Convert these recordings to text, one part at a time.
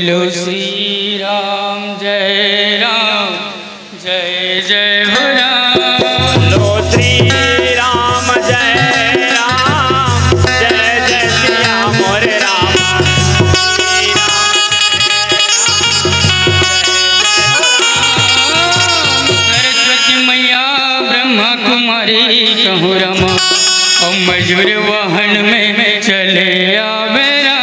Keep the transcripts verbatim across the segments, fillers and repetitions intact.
बोलो श्री राम जय राम जय जय हो राम। बोलो श्री राम जय राम जय जय सिया मोर राम। सरस्वती मैया ब्रह्मा कुमारी कहूँ रमा और मजूर वाहन में चले आवे राम।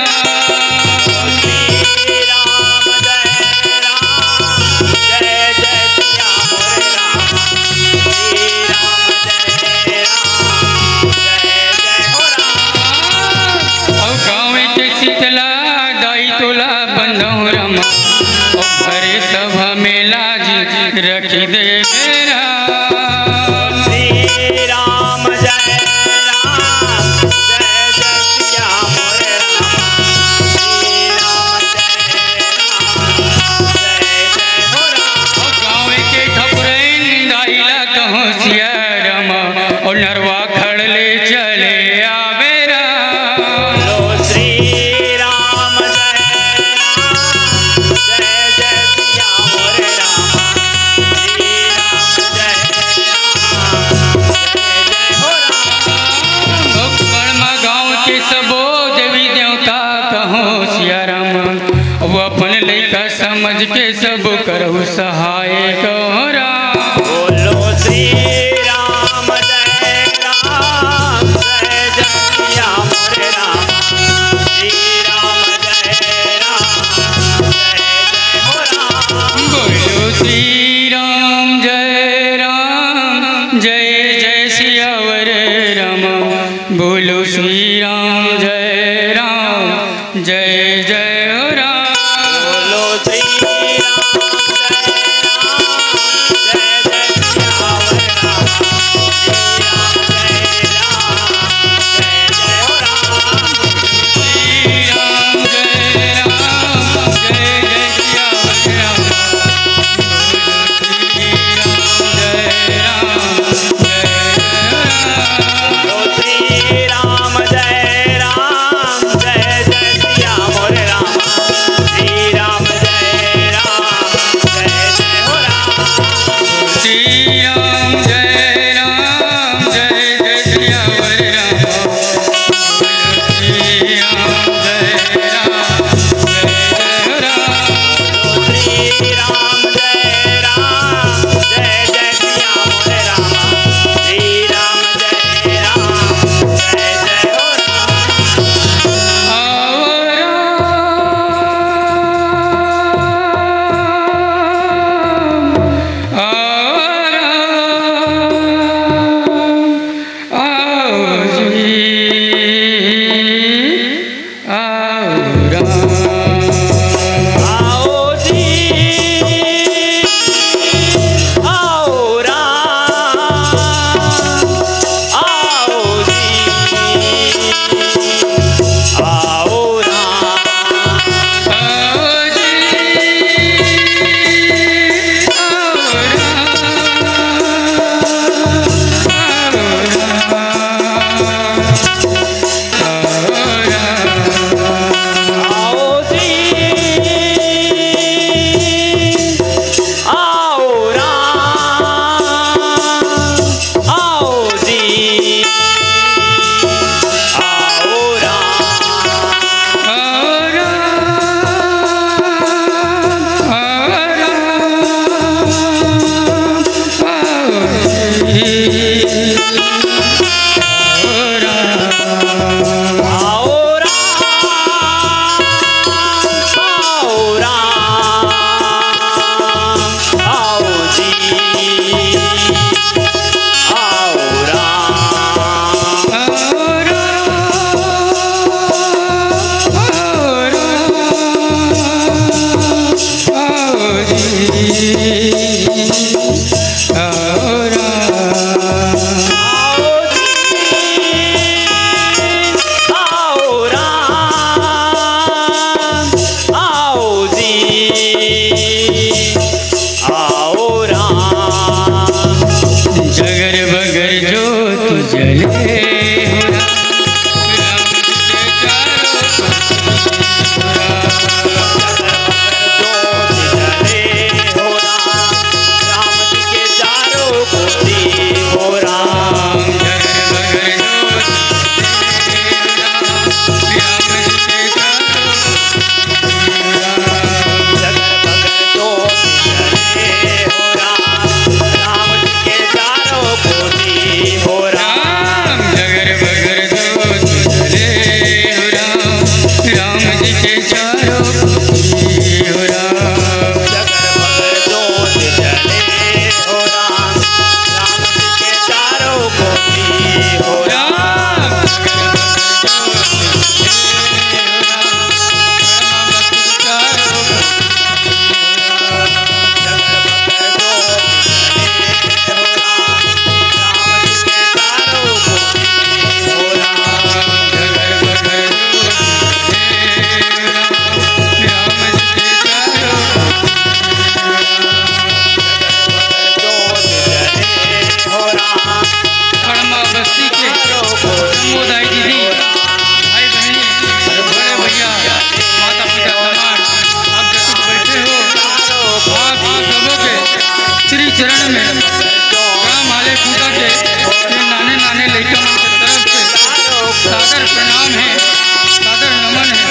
शीतला दाई तोला बंधो रमा और भरे सभा में लाज रख दे मेरा। श्री राम जय राम जय जय सिया मोर राम। श्री राम जय राम जय जय हो राम। और गाँव के ठकुरैन दाईला कहो सिया रमा और नरवा खड़ ले चले आवे राम। बोलो श्री राम जय राम जय जय सिया मोर राम। श्री राम जय राम जय जय हो राम। बड़मा गाँव के सबो देवी देवता कहो सिया राम वो अपन लइका समझ के सब करहु सहाय कहो राम। बोलो श्री राम जय राम जय जय सिया मोर राम। श्री राम जय राम जय जय हो राम। बोलो श्री राम जय राम जय जय सियावर राम। बोलो श्री राम जय राम जय जय हो राम। बोलो श्री राम जय राम जय जय सिया मोर राम। श्री राम जय राम जय जय हो राम। श्री राम जय राम जय जय सियावर राम। बोलो श्री राम जय राम जय जय सिया बोलो श्री राम जय राम जय जय सिया राम। मोर राम। श्री राम जय राम जय जय हो राम। श्री राम जय राम जय जय सियावर राम। श्री राम जय राम जय जय हो राम। श्री राम जय राम जय जय सिया मोर राम। श्री राम जय राम जय जय हो राम। आओ जी आओ राम आओ जी आओ राम। आओ जी आओ राम आओ जी आओ राम। आओ राम आओ राम आओ जी आओ राम। आओ जी आओ राम आओ जी आओ राम। जगर बगर जो तू जले हो राम, राम के चारों चरण में राम हाले पूजा के ये नाने नाने लड़का मन के तरफ से सादर प्रणाम है, सादर नमन है।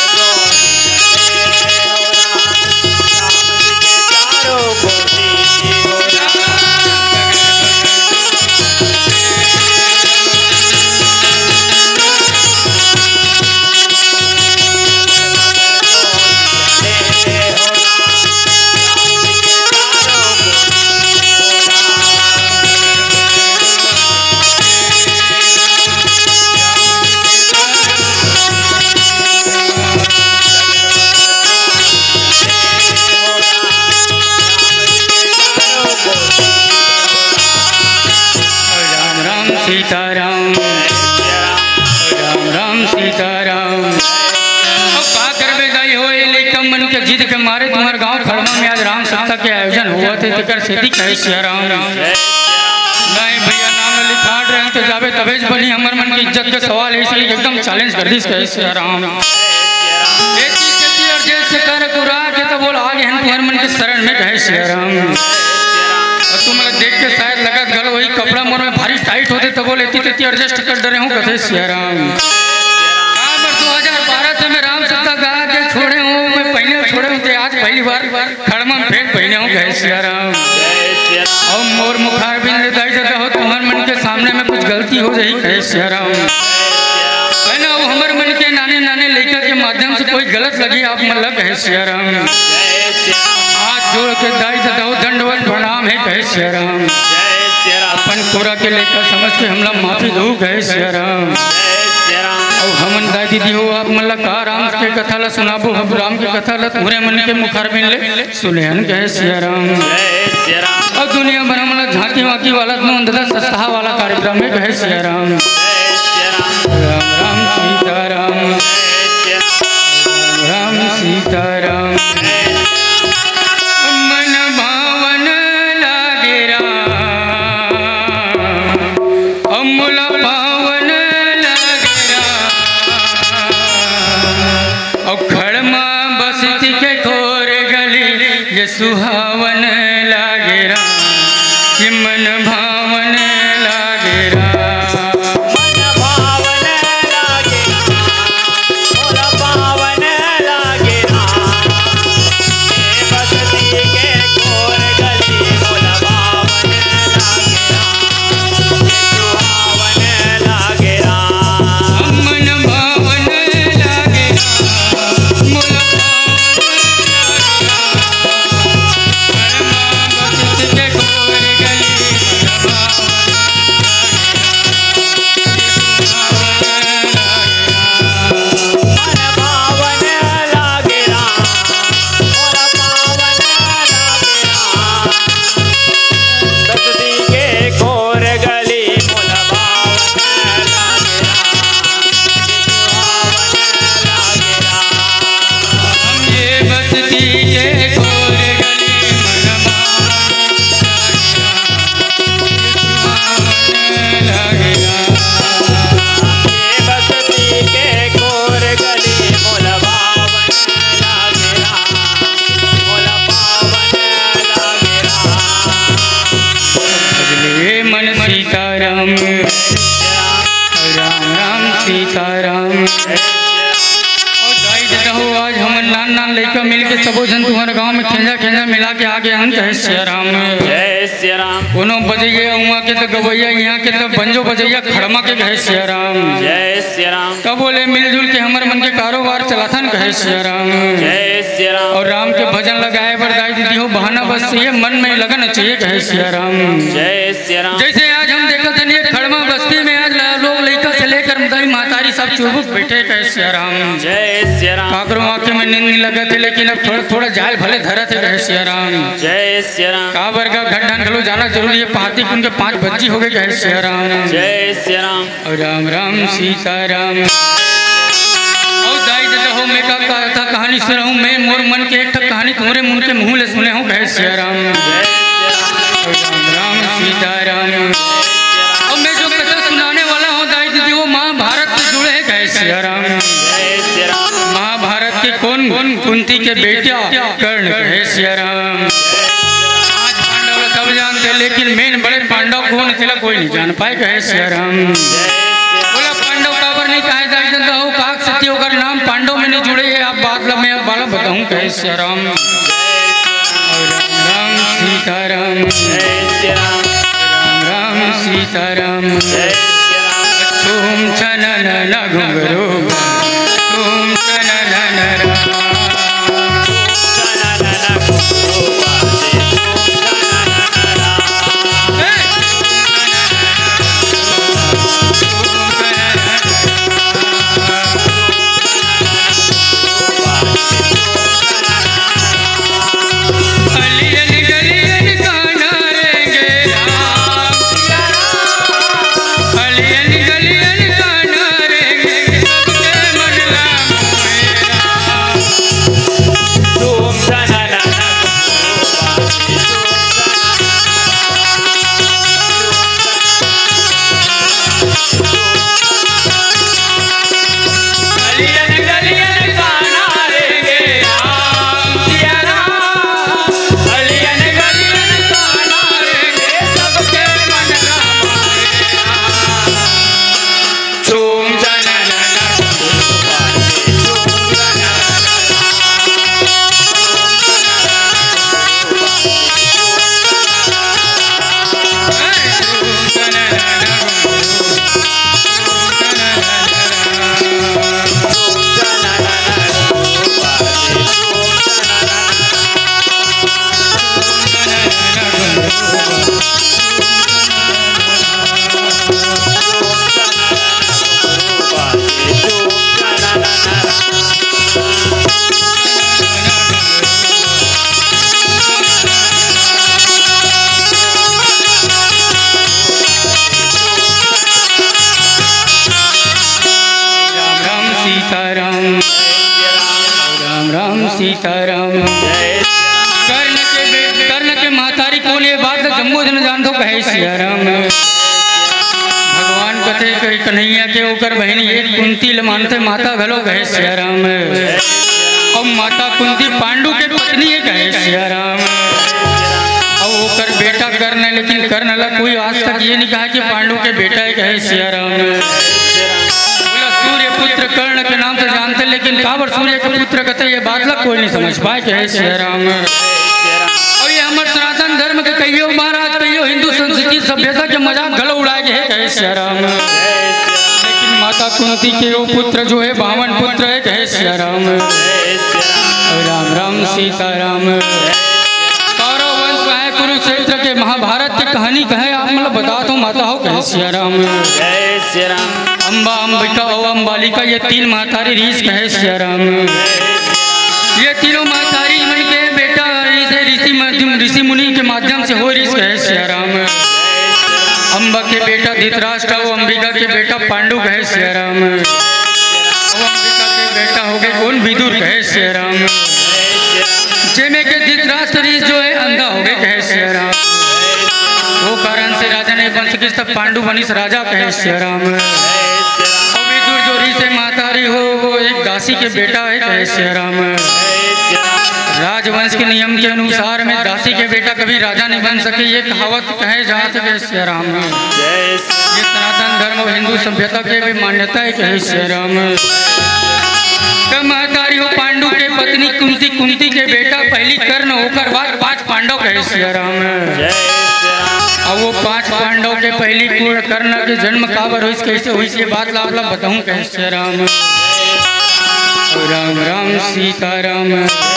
सीताराम राम राम सीताराम। अब का करबे दाई हो ये लइका मन के जिद के मारे तुम्हारे गांव खड़मा में आज राम सप्ताह के आयोजन हुआ थे, तिकर सेती कहे सिया राम नहीं भैया नाम लिखाट रहे तो जावे तबेज बनी हमर मन की इज्जत के सवाल है, इसलिए एकदम चैलेंज कर दी कहे सिया राम। बेटी खेती और जेल से कर कुरा के तो बोल आगे हम तुम्हारे मन के शरण में कहे सिया राम। तुम देख के शायद लगत गल वही कपड़ा मोर में भारी टाइट होते तो बोले इतनी इतनी एडजस्ट कर डरे हूँ कथे सिया राम। दो हज़ार बारह से मैं राम सप्ताह गा के छोड़े हूँ, मैं पहले छोड़े हूँ थे, आज पहली बार खड़मा में फेंक पहने हूँ कहे सिया राम। और मोर मुखार बिन दाई जाता हो तुम्हारे मन के सामने में कुछ गलती हो जाए कहे सिया राम। कहना वो हमारे मन के नाने नाने लड़का के माध्यम से कोई गलत लगी आप मतलब कहे सिया राम। हाथ जोड़ के दाई जाता हो दंडवत प्रणाम है कहे सिया राम। अपन कोरा के लेकर समझ के हमला माफी दो कहे सिया राम। और हमन दाई दीदी हो आप मतलब का राम के कथा ला सुनाबो, हम राम की कथा ला तुम्हारे मन के मुखार में ले सुनेहन कहे सिया राम। और दुनिया भर मतलब झांकी वाकी वाला तो सस्ता वाला कार्यक्रम में कहे सिया राम। राम राम सीताराम राम सीताराम। मन भावन लागे राम अमूल पावन लागे राम। और खड़मा बसती के खोर गली ये सुहावन लागे राम, ये मन भावन लागे राम। राम राम सीताराम। और गाई देता हो आज हम नान नान लड़का मिल के सबो जन तुम्हारे गांव में खेंजा खेंजा मिला के आगे हम कहे सिया राम। जय सिया राम। कोनो बजैया उहाँ के तो गवैया यहाँ के तो बंजो बजैया खड़मा के कहे सिया राम। जय सिया राम। कब बोले मिलजुल के हमारे मन के कारोबार चलाथन कहे सिया राम। जय सिया राम। और राम के भजन लगाए पर गाई दीदी हो बहाना बस चाहिए मन में लगन चाहिए कहे सिया राम। जय सिया राम। जैसे आज हम देखा था ये खड़मा बस्ती में आज लोग लड़का से लेकर मदाई मातारी सब चुबुक बैठे कहे सिया राम। जय सिया राम। काकरो आंखें में नींद नहीं लगा थे लेकिन अब थोड़ा थोड़ा जाल भले धरा थे कहे सिया राम। जय सिया राम। काबर का घट ढान ढलो जाना जरूरी है, पहाती उनके पांच बच्ची हो गए कहे सिया राम। जय सिया राम। और राम राम सीताराम। और दाई दादा हो मैं का कथा कहानी सुना हूँ मैं मोर मन के एक कहानी तुम्हारे मुंह के मुंह ले सुने हूँ कहे सिया राम। और राम राम सीताराम। और मैं जो कथा सुनाने वाला हूँ दाई दीदी वो महाभारत से जुड़े है कहे सिया राम। महाभारत के कौन कौन कुंती के बेटिया कर्ण कहे सिया राम। आज पांडव सब पांडव कौन थे कोई नहीं जान पाए कहे श्री राम। बोला पांडव काबर नहीं कहे जाए तो काक सत्य होकर नाम पांडव में नहीं जुड़े है। आप बात ला मैं बाला बताऊं कहे श्री राम। राम राम सीताराम राम राम सीताराम। तुम चनन न घुंघरू तुम चनन न सीताराम। कर्ण के कर्ण के महतारी कौन ये बात जम्मू जन जान दो कहे सियाराम। भगवान कथे कहे कन्हैया के ओकर बहनी एक कुंती ल मानते माता घलो कहे सियाराम। और माता कुंती पांडु के पत्नी है कहे सियाराम। और ओकर बेटा कर्ण है लेकिन कर्ण ला कोई आज तक ये नहीं कहा कि पांडु के बेटा है कहे सियाराम। सूर्य पुत्र कर्ण के नाम से जानते लेकिन काबर सूर्य के पुत्र कहते ये बात लग कोई नहीं समझ पाए कहे श्री राम। और ये हमारे सनातन धर्म के कहियो महाराज कहियो हिंदू संस्कृति सभ्यता के मजाक गलो उड़ाए गए कहे श्री राम। लेकिन माता कुंती के वो पुत्र जो है बावन पुत्र है कहे श्री राम। राम राम सीताराम। कौरव वंश कहे कुरुक्षेत्र के महाभारत की कहानी कहे आप मतलब बता दो माता हो कहे श्री राम। अम्बा अंबिका और अम्बालिका ये तीन मातारी ऋषि कहे श्री राम। ये तीनों मातारी मन के बेटा ऋषि ऋषि मुनि के माध्यम से हो ऋषि कहे श्री राम। अम्बा के बेटा धृतराष्ट्र और अंबिका के बेटा पांडु कहे श्री राम। और अंबिका के बेटा हो गए कौन विदुर कहे श्री राम। जेमे के धृतराष्ट्र ऋषि जो है अंधा हो गए कहे श्री राम। वो कारण से राजा ने वंश के सब पांडु वनिष राजा कहे श्री राम। से मातारी हो वो एक दासी के बेटा है कहे श्री राम। राजवंश के नियम के अनुसार में दासी के बेटा कभी राजा नहीं बन सके ये कहावत कहे जाते कहे श्री राम। ये सनातन धर्म और हिंदू सभ्यता के भी मान्यता है कहे श्री राम। महतारी हो पांडु के पत्नी कुंती कुंती के बेटा पहली कर्ण होकर बाद पांच पांडव कहे श्री राम। और वो पांच पांडव के पहली पूर्ण कर्ण के जन्म काबर हुई कैसे हुई ये बात ला आप बताऊं कहे श्री राम। राम राम सीताराम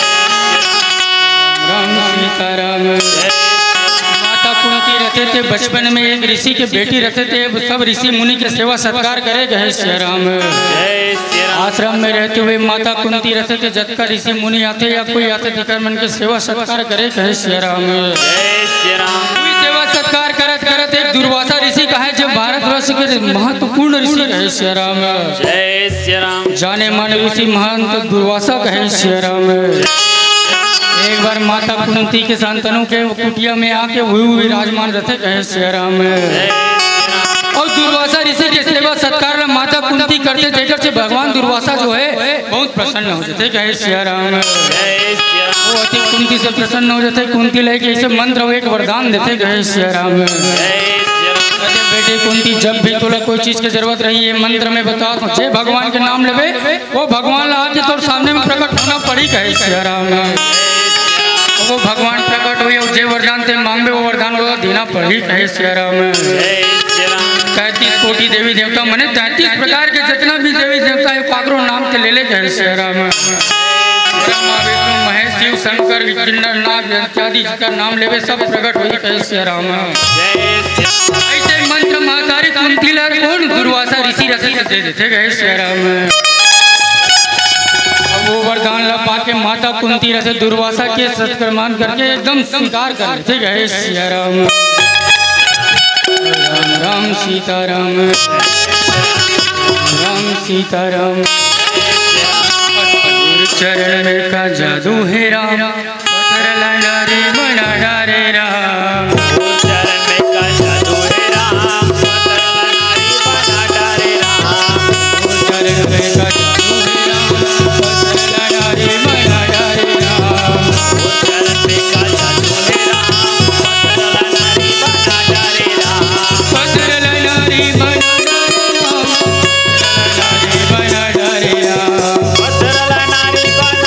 राम सीताराम। माता कुंती रहते थे बचपन में एक ऋषि के बेटी रहते थे सब ऋषि मुनि के सेवा सत्कार करे कहे श्री राम। आश्रम में रहते हुए माता कुंती रहते थे जब का ऋषि मुनि आते या कोई आते थे मन के सेवा सत्कार करे कहे श्री राम। सेवा सत्कार करत करत एक दुर्वासा ऋषि कहे जब भारतवर्ष के महत्वपूर्ण ऋषि कहे श्री राम। जय श्री राम। जाने माने ऋषि महंत दुर्वासा कहे श्री राम। एक बार माता कुंती के संतानों के कुटिया में आके हुए विराजमान रहते कहे श्री राम। और दुर्वासा ऋषि के सेवा सत्कार में माता कुंती करते देखकर से भगवान दुर्वासा जो है बहुत प्रसन्न हो जाते कहे श्री राम। वो अति कुंती से प्रसन्न हो जाते कुंती लेके इसे मंत्र एक वरदान देते कहे श्री राम। बेटे कुंती जब भी तुला कोई चीज की जरूरत रही है मंत्र में बता तो जे भगवान के नाम लेवे वो भगवान ला के तोर सामने में प्रकट होना पड़ी कहे सिया राम। वो भगवान प्रकट हुई और जे वरदान ते मांगे वो वरदान वो देना पड़ी कहे सिया राम। तैतीस कोटि देवी देवता मने तैतीस प्रकार के जितना भी देवी देवता है पाकरो नाम के ले ले कहे सिया राम। ब्रह्मा विष्णु महेश शिव शंकर किन्नर नाग इत्यादि जिसका नाम लेवे सब प्रकट हुई कहे सिया राम। ऐसे मंत्र मातारी कुंती लाल कौन दुर्वासा ऋषि रसी दे देते गए सिया राम। अब वो वरदान ला पाके माता कुंती रसे दुर्वासा के सत्कर्मान करके एकदम स्वीकार कर लेते गए सिया राम। राम राम सीताराम राम सीताराम। चरण में का जादू है राम पत्थर लगा रे बना डारे राम। चरण में का जादू है राम पत्थर लगा रे बना डारे राम। चरण में का जादू है राम पत्थर लगा रे बना डारे राम। चरण में का जादू है राम पत्थर लगा रे बना डारे राम। पत्थर लगा रे बना डारे राम। पत्थर लगा रे बना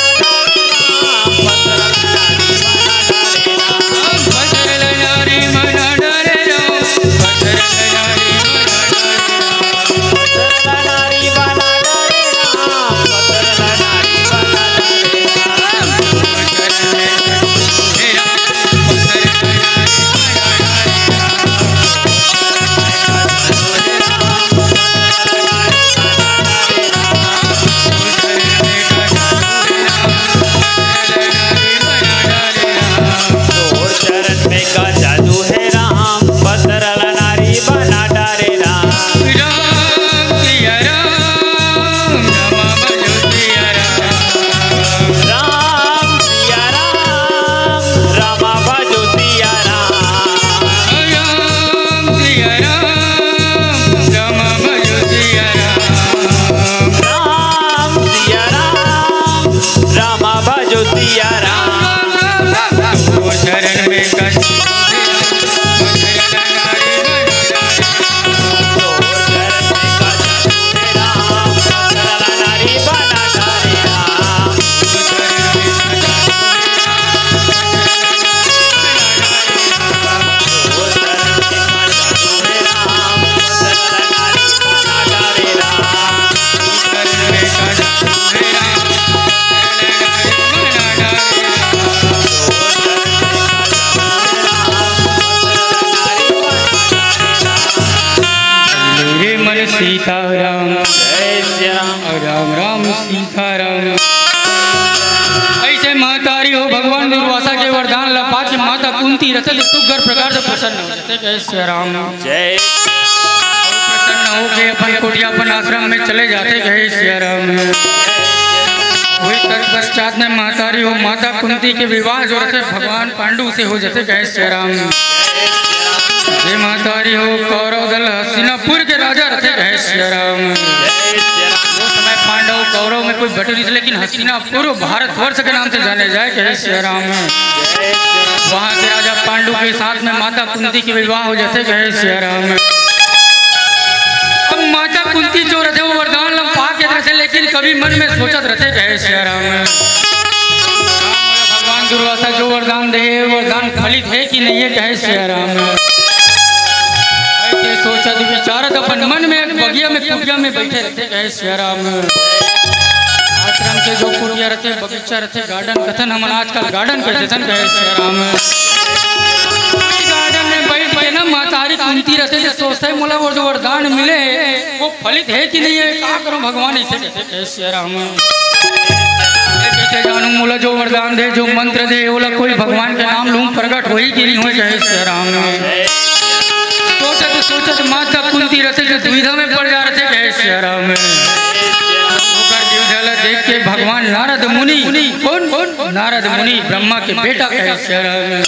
सीताराम जय श्री राम राम राम सीताराम। ऐसे महतारी हो भगवान दुर्वासा के वरदान लपा के माता कुंती रसल सुगर प्रकार से प्रसन्न हो जाते जय श्री राम जय। प्रसन्न हो के अपन कुटिया अपन आश्रम में चले जाते जय श्री राम। वही तत्पश्चात में महतारी हो माता कुंती के विवाह जो रहे भगवान पांडु से हो जाते जय श्री राम। जय महतारी हो कौरव दल हस्तिनापुर के राजा रहे जय श्री राम। उस समय पांडव कौरव में कोई बटे नहीं लेकिन हस्तिनापुर भारतवर्ष के नाम से जाने जाए जय श्री राम। वहाँ के राजा पांडु के साथ में माता कुंती के विवाह हो जाते जय श्री राम। अब माता कुंती जो रहे वो वरदान लम पा के रहे लेकिन कभी मन में सोचत रहे जय श्री राम भगवान दुर्वासा जो वरदान दे वरदान फलित है कि नहीं है जय श्री राम। ऐसे सोचत विचारत अपन मन में बगिया में कुटिया में बैठे रहते जय श्री राम। आश्रम के जो कुटिया रहते बगीचा रहते गार्डन कथन हम आजकल गार्डन कहते थे जय श्री राम। गार्डन में बैठ के ना मातारी कुंती रहते जो सोचते मोला वो जो वरदान मिले वो फलित है कि नहीं है क्या करूं भगवान ऐसे कहते जय श्री राम। कैसे जानू मोला जो वरदान दे जो मंत्र दे बोला कोई भगवान के नाम लूं प्रकट हो ही कि नहीं हो जय श्री राम। सोचत सोचत माता कुंती रहते जो दुविधा में पड़ जा रहे जय श्री राम। देख के भगवान नारद मुनि कौन कौन नारद मुनि ब्रह्मा के बेटा जय श्री राम।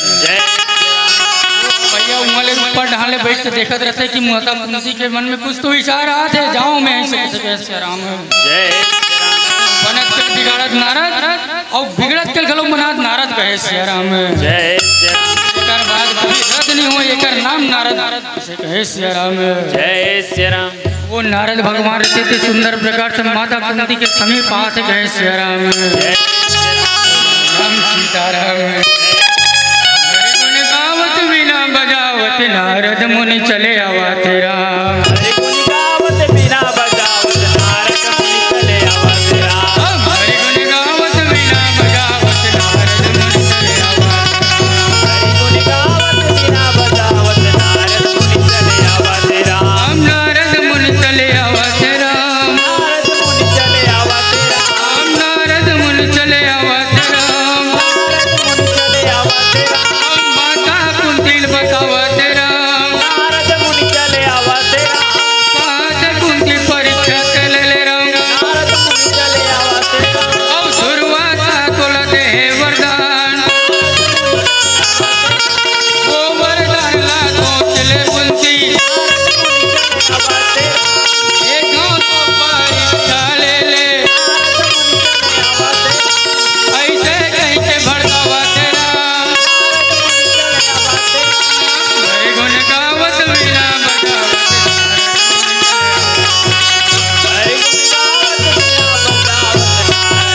भैया उमले ऊपर ढाले बैठ के देखते रहते कि माता कुंती के मन में कुछ तो विचार आते जाओ मैं ऐसे जय श्री राम। बनत के बिगाड़त नारद और बिगड़त के गलो मनात नारद कहे श्री राम। जय बाद पत्नी हो एकर नाम नारद से कहे सिया राम। जय श्री राम। वो नारद भगवान रहते थे सुंदर प्रकार से माता कुंती के समीप आते कहे सिया राम। जय राम सीताराम। हरि गुण गावत बिना बजावत नारद मुनि चले आवा तेरा। हरि गुण गावत बिना बजावत नारद मुनि चले आवा तेरा। हरि गुण गावत बिना बजावत नारद मुनि चले आवा। हरि गुण गावत बिना बजावत नारद मुनि चले आवा तेरा। हम नारद मुनि चले आवा तेरा। नारद मुनि चले आवा तेरा। हम नारद मुनि चले आवा तेरा। नारद मुनि चले आवा तेरा। हम माता कुंती बतावा तेरा। नारद मुनि चले आवा तेरा। माता कुंती परीक्षा चले ले राम। नारद मुनि चले आवा तेरा। अब शुरुआत तोला दे वरदान। वो वरदान ला तो चले कुंती। नारद मुनि चले आवा तेरा। एक गाँव तो परीक्षा ले ले। नारद मुनि चले आवा तेरा। ऐसे कहीं के भड़कावा तेरा। नारद मुनि चले आवा तेरा। हरि गुण गावत बिना बजावत हरि गुण गावत बिना बजावत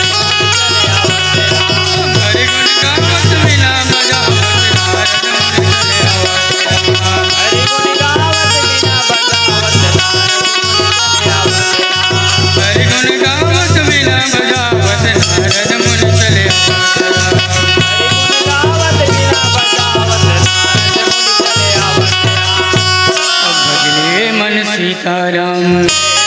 नारद मुनि चले आवा तेरा। हरि गुण गावत बिना बजावत नारद मुनि चले आवा तेरा। हरि गुण गावत बिना बजावत नारद मुनि चले आवा तेरा। अब भजले मन सीताराम।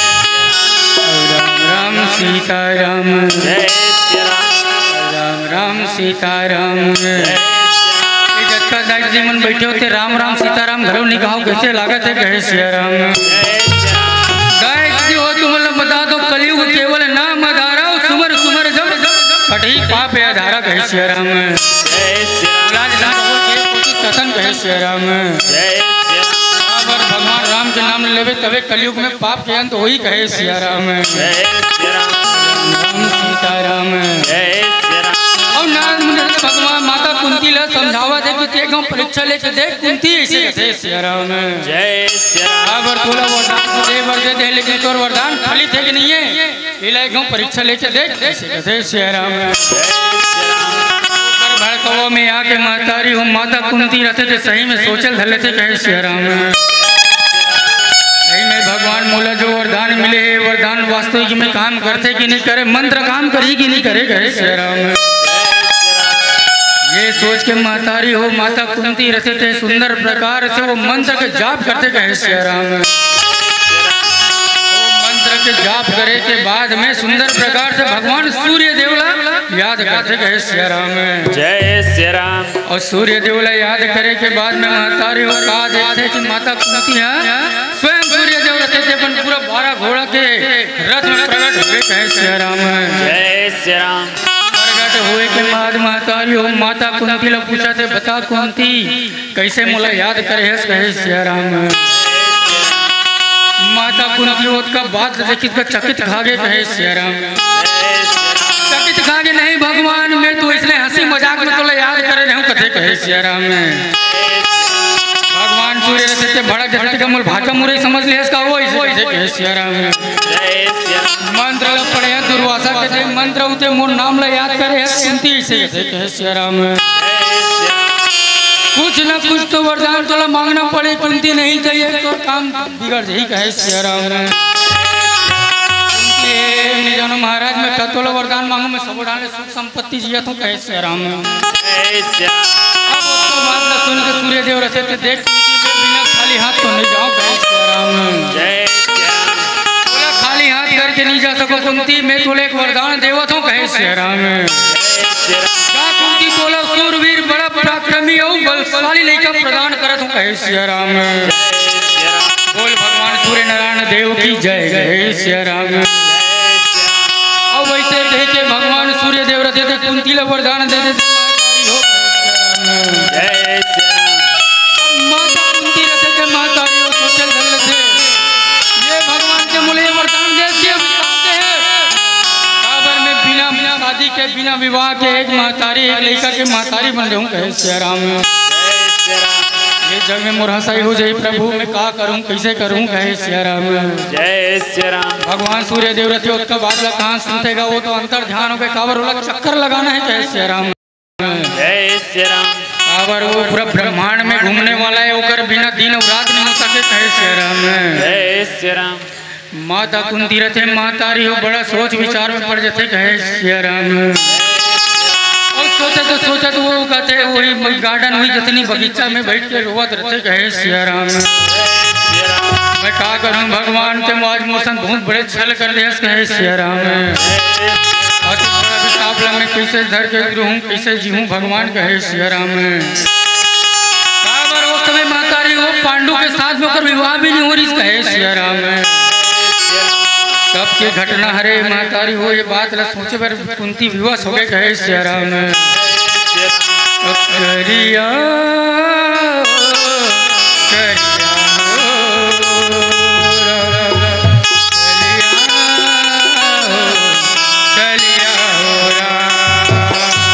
राम राम सीताराम। जय श्री राम। राम राम सीताराम। जय श्री राम। ये जत्था दास जी मन बैठे होते राम राम सीताराम घरों निकाहो कैसे लागत है कहे सिया राम। जय श्री राम। दास जी हो तुम लोग बता दो कलयुग केवल नाम आधारा सुमर सुमर जब कटही पाप आधारा कहे सिया राम। जय श्री राम। लाज लाज हो के कुछ कथन कहे सिया राम। जय श्री राम। अगर भगवान राम के नाम लेवे तबे कलयुग में पाप के अंत वही कहे सिया राम। जय श्री राम। राम सीताराम। जय श्री राम। और नारद मुनि ने भगवान माता कुंती ला समझावा दे कि ते गांव परीक्षा लेके देख कुंती ऐसे कहते सिया राम। जय श्री राम। अगर तोला वरदान दे वर दे दे लेकिन तोर वरदान फलित है कि नहीं है इलाय गांव परीक्षा लेके देख ऐसे कहते सिया राम। जय श्री राम। कर भड़कवा में आके मातारी हो माता कुंती रहते थे सही में सोचल धले थे कहे सिया राम। सही में भगवान मोला जो वरदान मिले है वरदान वास्तविक में काम करते कि नहीं करे मंत्र काम करी कि नहीं करे कहे सिया राम। ये सोच के मातारी हो माता कुंती रहते थे सुंदर प्रकार से वो मंत्र के जाप करते कहे सिया राम। वो मंत्र के जाप करे के बाद में सुंदर प्रकार से भगवान सूर्य देवला याद करते कहे सिया राम। जय श्री राम। और सूर्य देवला याद करे के बाद में मातारी हो कहा देते कि माता कुंती है स्वयं सूर्य देव रहते थे अपन पूरा बारह घोड़ा के रथ में प्रकट हुए कहे सिया राम। जय श्री राम। प्रकट हुए के बाद मातारी हो माता कुंती ला पूछा थे बता कुंती कैसे मोला याद करे है कहे सिया राम। माता कुंती हो का बात देखी का चकित खागे कहे सिया राम। चकित खागे नहीं भगवान में तो इसलिए हंसी मजाक में तो याद करे नहीं कथे कहे सिया राम। भगवान सूर्य रहते थे भड़क झटक का मूल भाषा मुरे समझ ले इसका वो इसे कहे सिया राम। जय श्री राम। मंत्र ला पढ़े हैं दुर्वासा के दे मंत्र उते मोर नाम ला याद करे है कुंती से कहे सिया राम। जय श्री राम। कुछ न कुछ तो वरदान तोला मांगना पड़े कुंती नहीं चाहिए तो काम बिगड़ जाही कहे सिया राम। जानो महाराज में कतोला वरदान मांगो मैं सब डाले सुख संपत्ति जिया तो कहे सिया राम। जय श्री राम। अब उसको बात ला सुन के सूर्य देव रहते थे देख बिना खाली हाथ तो नहीं जाओ कहे सिया राम। जय श्री राम। बोला खाली हाथ करके नहीं जा सको कुंती मैं तोले एक वरदान देवत हूँ कहे सिया राम। जय श्री राम। का कुंती तोला सूरवीर बड़ा पराक्रमी और बलशाली लड़का प्रदान करत हूँ कहे सिया राम। जय श्री राम। बोल भगवान सूर्य नारायण देव की जय जय सिया राम। जय श्री राम। और वैसे कह के भगवान सूर्य देव रहते थे कुंती ला वरदान देते थे मातारी हो कहे सिया राम। जय श्री राम। अब माता कुंती रहते थे मातारी हो सोचल धरल थे ये भगवान के मूल्य वरदान दे दिए अब चाहते हैं काबर में बिना बिना शादी के बिना विवाह के एक महतारी एक लड़का के महतारी बन रहूं कहे सिया राम। जय श्री राम। ये जग में मोर हंसाई हो जाए प्रभु मैं का करूं कैसे करूं कहे सिया राम। जय श्री राम। भगवान सूर्य देव रति उसका बादला कहाँ सुनतेगा वो तो अंतर ध्यान हो गए कावर वाला चक्कर लगाना है कहे सिया राम। जय श्री राम। कावर वो पूरा ब्रह्मांड में घूमने वाला है ओकर बिना दिन और रात नहीं हो सके कहे सिया राम। जय श्री राम। माता कुंती रथे मातारी हो बड़ा सोच विचार में पड़ जाते कहे सिया राम। और सोचा तो सोचा तो वो कहते वही गार्डन हुई जितनी बगीचा में बैठ के रोवत रहते कहे सिया राम। मैं क्या करूं भगवान के आज मौसम बहुत बड़े छल कर दिया कहे सिया राम। और तो बड़ा विशाप में कैसे धर के रहूं कैसे जीऊं भगवान कहे सिया राम। काबर वो समय मातारी हो पांडु के साथ में होकर विवाह भी नहीं हो रही कहे सिया राम। कब की घटना हरे मातारी हो ये बात ला सोचे पर कुंती विवश हो गए कहे सिया राम। करिया करिया हो कलिया हो राम।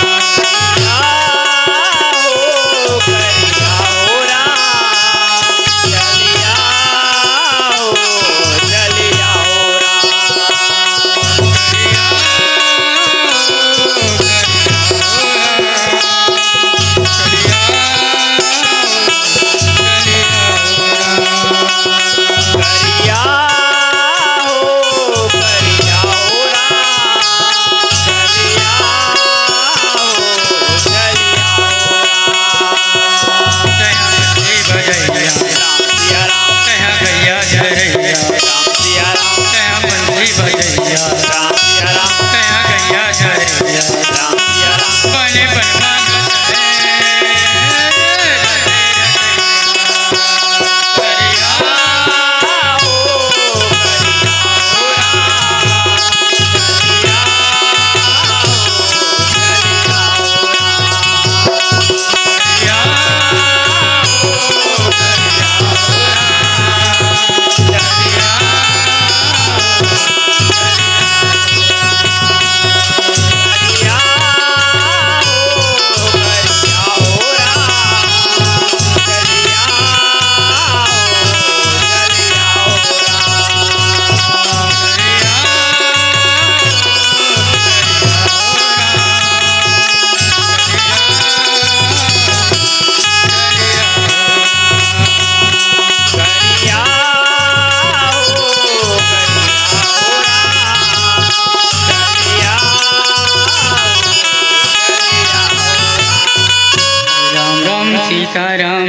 सीताराम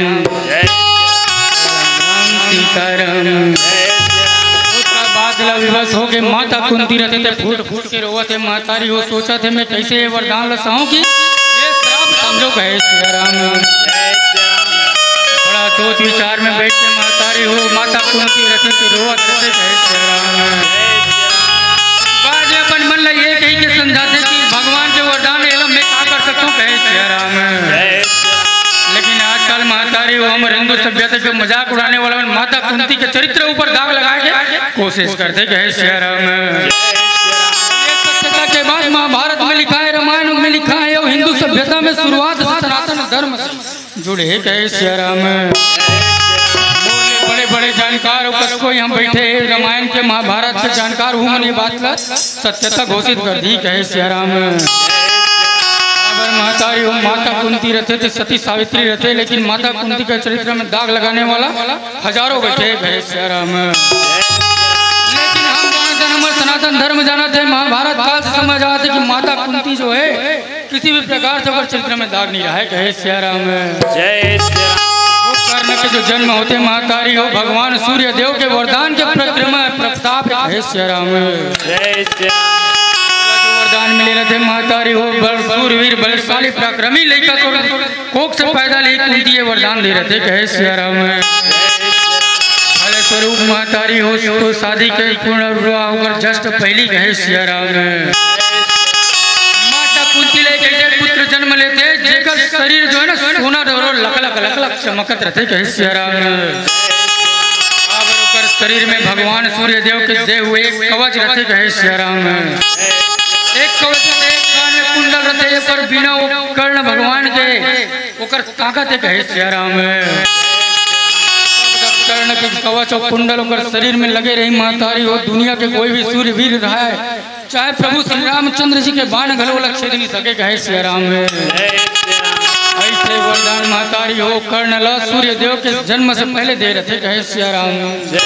राम सीताराम। उसका बादला विवश हो के माता कुंती रहते थे फूट फूट के रोवत थे मातारी हो सोचा थे मैं कैसे ये वरदान लसाऊं कि ये श्राप समझो कहे सिया राम। बड़ा सोच विचार में बैठ के मातारी हो माता कुंती रहते थे रोवत रहते कहे सिया राम। बाद में अपन मन लगे ये कही के समझाते कि भगवान के वरदान एलम मैं क्या कर सकता हूँ कहे सिया राम। लेकिन आजकल मातारी वो हम हिंदू सभ्यता के मजाक उड़ाने वाला माता कुंती के चरित्र ऊपर दाग लगा के कोशिश करते कहे सिया राम। सत्यता के बाद महाभारत में लिखा है रामायण में लिखा है और हिंदू सभ्यता में शुरुआत सनातन धर्म से जुड़े कहे सिया राम। बड़े बड़े जानकार को हम बैठे रामायण के महाभारत के जानकार हूँ मैंने बात का सत्यता घोषित कर दी कहे सिया राम। मातारी हो माता कुंती रहते थे सती सावित्री रहते लेकिन माता कुंती के चरित्र में दाग लगाने वाला हजारों बैठे गए सिया राम। लेकिन हम जानते हमारे सनातन धर्म जाना थे महाभारत काल से समझ आते कि माता कुंती जो है किसी भी प्रकार से अगर चरित्र में दाग नहीं रहा है कहे सिया राम। जय श्री राम। कर्ण के जो जन्म होते मातारी हो भगवान सूर्य देव के वरदान के प्रक्रम प्रताप कहे सिया राम। जय श्री राम। वरदान मिले रहते मातारी हो बल सूरवीर बलशाली पराक्रमी लेकर तो कोख से पैदा ले कुंती वरदान दे रहते कहे सिया राम। फल स्वरूप मातारी हो तो शादी के पूर्ण विवाह होकर जस्ट पहली कहे सिया राम। माता कुंती ले कैसे पुत्र जन्म लेते जेकर शरीर जो है ना सोना लक लक लक लक चमकत रहते कहे सिया राम। शरीर में भगवान सूर्य देव के दे हुए कवच रहते कहे सिया राम। एक कवच एक कान में कुंडल रहते एक पर बिना कर्ण भगवान के ओकर ताकत है कहे सिया राम। के कवच और कुंडल होकर शरीर में लगे रही महतारी हो। दुनिया के कोई भी सूर्य वीर रहा है, चाहे प्रभु श्री रामचंद्र जी के बाण घलो छेद नहीं सके, कहे सिया राम है। ऐसे वरदान महतारी हो कर्ण ला सूर्य देव के जन्म से पहले दे रहे, कहे सिया राम।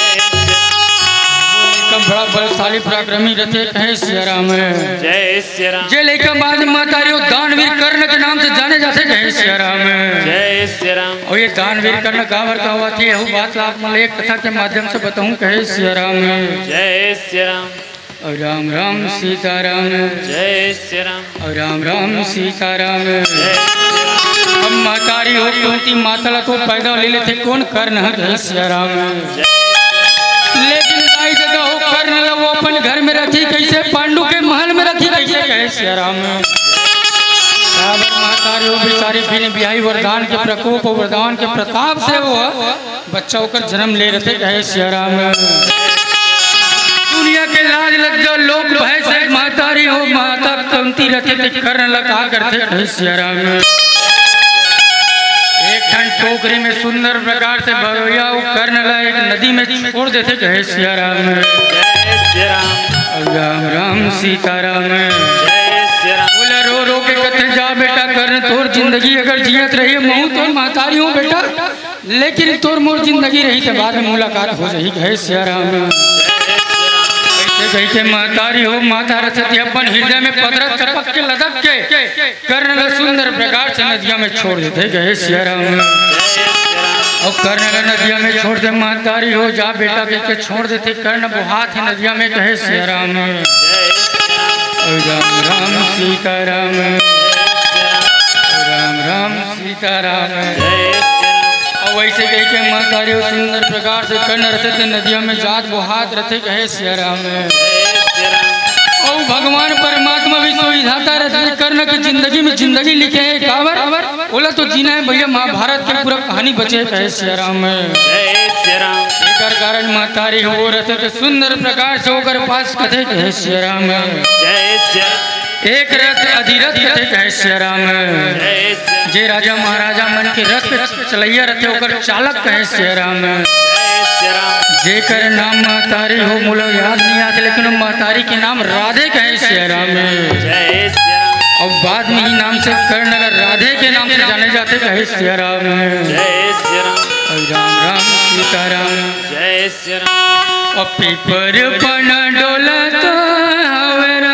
बड़ा बलशाली पराक्रमी रथे, कहे सिया राम है। जय श्री राम। जे लेकर बाद महतारी हो दानवीर कर्ण के नाम से जाने जाते, कहे सिया राम है। जय श्री राम। और ये दानवीर कर्ण कावर का हुआ थी, यह बात आप मैं एक कथा के माध्यम से बताऊं, कहे सिया राम है। जय श्री राम। और राम राम सीताराम, जय श्री राम। और राम राम सीताराम। जय श्री राम। अब महतारी हो कुंती मातला तो पैदा ले लेते कौन कर्ण है, कहे सिया राम। लेकिन दाई जगह हो कर्ण ला वो अपन घर में रखी कैसे, पांडु के महल में रखी कैसे, कहे सिया राम। महतारी हो बेचारी बिन बिहाई वरदान के प्रकोप और वरदान के प्रताप से वो बच्चा होकर जन्म ले रहे, कहे सिया राम। दुनिया के लाज लज्जा लोक भय से महतारी हो माता कुंती रखे थे कर्ण लगा करते, कहे सिया राम। एक ठंड टोकरी में सुंदर प्रकार से भरोया कर्ण ला एक नदी में छोड़ देते, कहे सिया राम। जय श्री राम। राम राम सीताराम। जय श्री राम। बोला रो रो के कथे जा बेटा कर्ण तोर जिंदगी अगर जियत रही महू तो महतारी हूँ बेटा, लेकिन तोर मोर जिंदगी रही तो बाद में मुलाकात हो जाही, कहे सिया राम। कही के महतारी हो माता रथती अपन हृदय में पदरा चपक के लदक के कर्ण ला सुंदर प्रकार से नदिया में छोड़ देते, कहे सिया राम। और कर्ण ला नदिया में छोड़ दे महतारी हो जा बेटा कह के छोड़ देते कर्ण बुहात है नदिया में, कहे सिया राम। राम राम सीताराम, राम राम सीताराम। और वैसे कह के महतारी हो सुंदर प्रकार से कर्ण रहते थे नदिया में जात बुहात रहते, कहे सिया राम। और भगवान परमात्मा भी सुविधाता रहते कर्ण की जिंदगी में जिंदगी लिखे है कावर बोला तो जीना है भैया, महाभारत की पूरा कहानी बचे, कहे सिया राम। एकर कारण महतारी हो रहते थे सुंदर प्रकार से होकर पास कथे, कहे सिया राम। एक रथ अधिरथ कथे, कहे सिया राम। जे राजा महाराजा मन के रथ चलैया रहते होकर चालक, कहे सिया राम। जेकर नाम महतारी हो मुझे याद नहीं आते, लेकिन महतारी के नाम राधे, कहे सिया राम। और बाद में ही नाम से कर्ण राधे के नाम से जाने जाते, कहे सिया राम। राम राम सीताराम। जय श्री राम। और पीपर पन डोलत हवरा,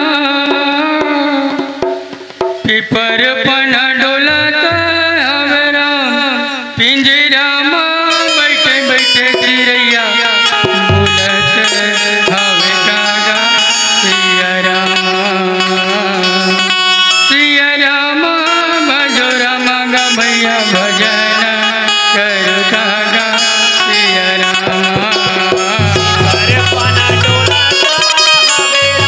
पीपर पन डोलत हवरा, पिंजरा में बैठे बैठे चिड़ैया बोलत हवे कागा सिया राम। सिया राम भजो राम गा भैया भजन करो कागा सिया राम। पन डोलत हवरा,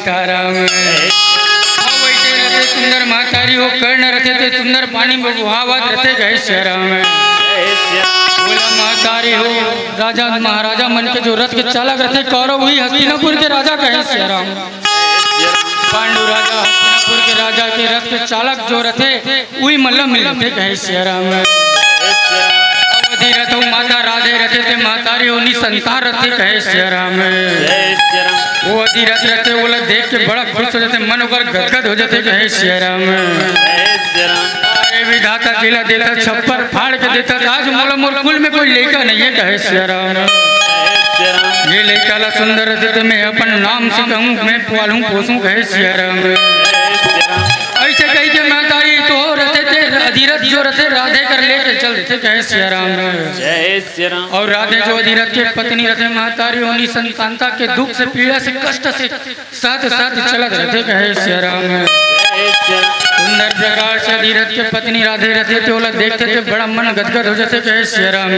सीताराम। और वैसे रहते सुंदर महतारी हो कर्ण रहते थे सुंदर पानी में बुहावत रहते कहे श्री राम। बोला महतारी हो राजा महाराजा मन के जो रथ के चालक रहते कौरव वही हस्तिनापुर के राजा कहे श्री राम। पांडु राजा हस्तिनापुर के राजा के रथ के चालक जो रहते वही मल्ल मिलते कहे श्री राम। अवधि रथ माता राधे रहते थे महतारी उन्हीं संतान रहते कहे श्री राम। वो अधीरथ रहते रहते बोला देख के बड़ा खुश हो जाते मन होकर गदगद हो जाते कहे श्री राम। अरे विधाता केला देता छप्पर फाड़ के देता आज मोला मोर कुल में कोई लेका नहीं है कहे श्री राम। ये लेका ला सुंदर रहते मैं अपन नाम से कहूँ मैं पालूं पोसूं कहे श्री राम। ऐसे कही के महतारी तो रहते थे अधीरथ जो रहते राधे कर लेके चल देते कहे श्री राम। और राधे जो अधीरथ के पत्नी रहते महतारी उन्हीं संतानता के दुख से पीड़ा से कष्ट से साथ साथ चलत रहते कहे श्री राम। सुंदर प्रकार से अधीरथ के पत्नी राधे रहते थे वो देखते थे बड़ा मन गदगद हो जाते कहे श्री राम।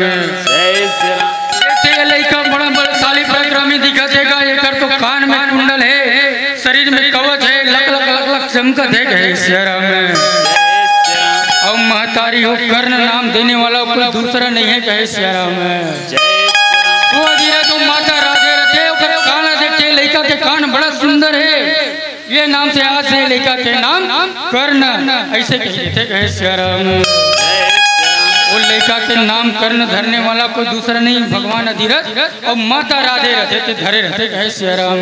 लड़का बड़ा बलशाली पराक्रमी दिखा देगा एक तो कान में कुंडल है शरीर में कवच है लक लक लक लक चमकत है कहे श्री राम। और महतारी हो कर्ण नाम देने वाला कोई दूसरा नहीं है कहे श्री राम। वो अधीरथ तो माता राधे रहते ओकर कान देखते लड़का के कान बड़ा सुंदर है ये नाम से आज से लड़का के नाम कर्ण ऐसे कह देते कहे श्री राम। वो लड़का के नाम कर्ण धरने वाला कोई दूसरा नहीं भगवान अधीरथ और माता राधे रहते थे धरे रहते कहे श्री राम।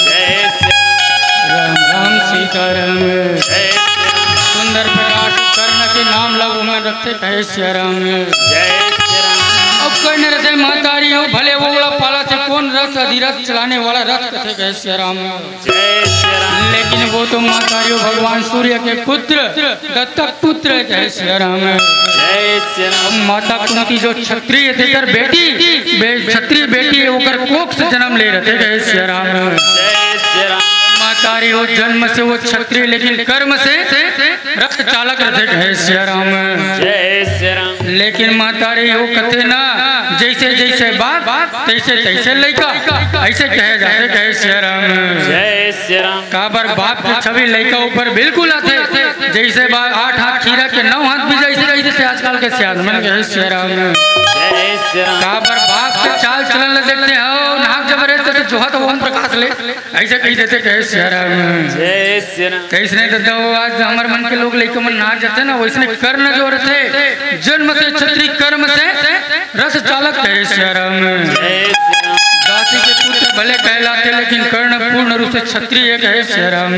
राम राम सीताराम। सुंदर प्रकार से कर्ण के नाम लव में रखते कहे श्री राम। अब कर्ण रहते महतारी हो भले वो वाला पाला थे कौन रथ अधीरथ चलाने वाला रथ कथे कहे श्री राम। लेकिन वो तो महतारी हो भगवान सूर्य के पुत्र दत्तक पुत्र कहे श्री राम। माता कुंती जो क्षत्रिय देकर बेटी क्षत्रिय बेटी है वो कोख से जन्म ले रहे कहे श्री राम। महतारी हो जन्म से वो क्षत्रिय लेकिन कर्म से रथ चालक रहते कहे श्री राम। लेकिन महतारी हो कथे ना जैसे जैसे बात तैसे तैसे लड़का ऐसे कहे जाते कहे श्री राम। काबर बाप के छवि लड़का ऊपर बिल्कुल आते जैसे बात आठ हाथ खीरा के नौ हाथ भी जैसे जैसे आजकल के सियाजमन कहे श्री राम। काबर बाप के चाल चलन ले देखते हो नाक जब रहते तो जोहत ओम प्रकाश ले ऐसे कही देते कहे श्री राम। कैसने तो आज हमारे मन के लोग लेके मन नाच जाते ना वैसने कर्ण जो रहते जन्म से क्षत्रिय कर्म से रस चालक कहे श्री राम। दासी के पुत्र भले कहलाते लेकिन कर्ण पूर्ण रूप से क्षत्रिय कहे श्री राम।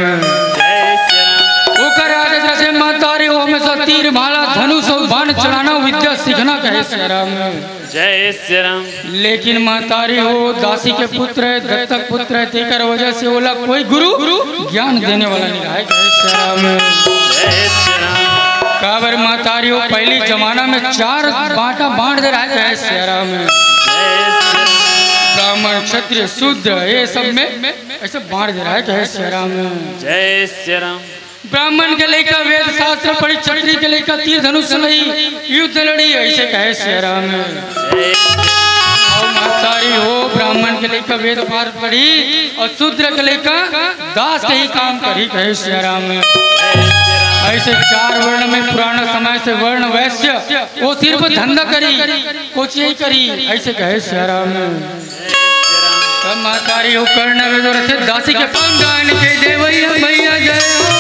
जैसे महतारी हो हमेशा तीर भाला धनुष और बाण चलाना विद्या सीखना कहे श्री राम। जय श्री राम। लेकिन महतारी हो दासी के पुत्र है दत्तक पुत्र है तेकर वजह से बोला कोई गुरु ज्ञान देने वाला नहीं रहा है कहे श्री राम। जय श्री राम। काबर महतारी हो पहली जमाना में चार बांटा बांट दे रहा है कहे श्री राम। ब्राह्मण क्षत्रिय शूद्र ये सब में ऐसे बांट दे रहा है कहे श्री राम। जय श्री राम। ब्राह्मण के लेकर वेद शास्त्र पढ़ी क्षत्रिय के लेकर तीर धनुष लड़ी युद्ध लड़ी ऐसे कहे श्री राम। और महतारी हो ब्राह्मण के लेकर वेद पाठ पढ़ी और शूद्र के लेकर दास के ही काम करी कहे श्री राम। ऐसे चार वर्ण में पुराना समय से वर्ण वैश्य वो सिर्फ धंधा करी कुछ यही करी ऐसे कहे श्री राम। महतारी हो कर्ण वेद रथे दासी के पंगान के देवैया भैया जय हो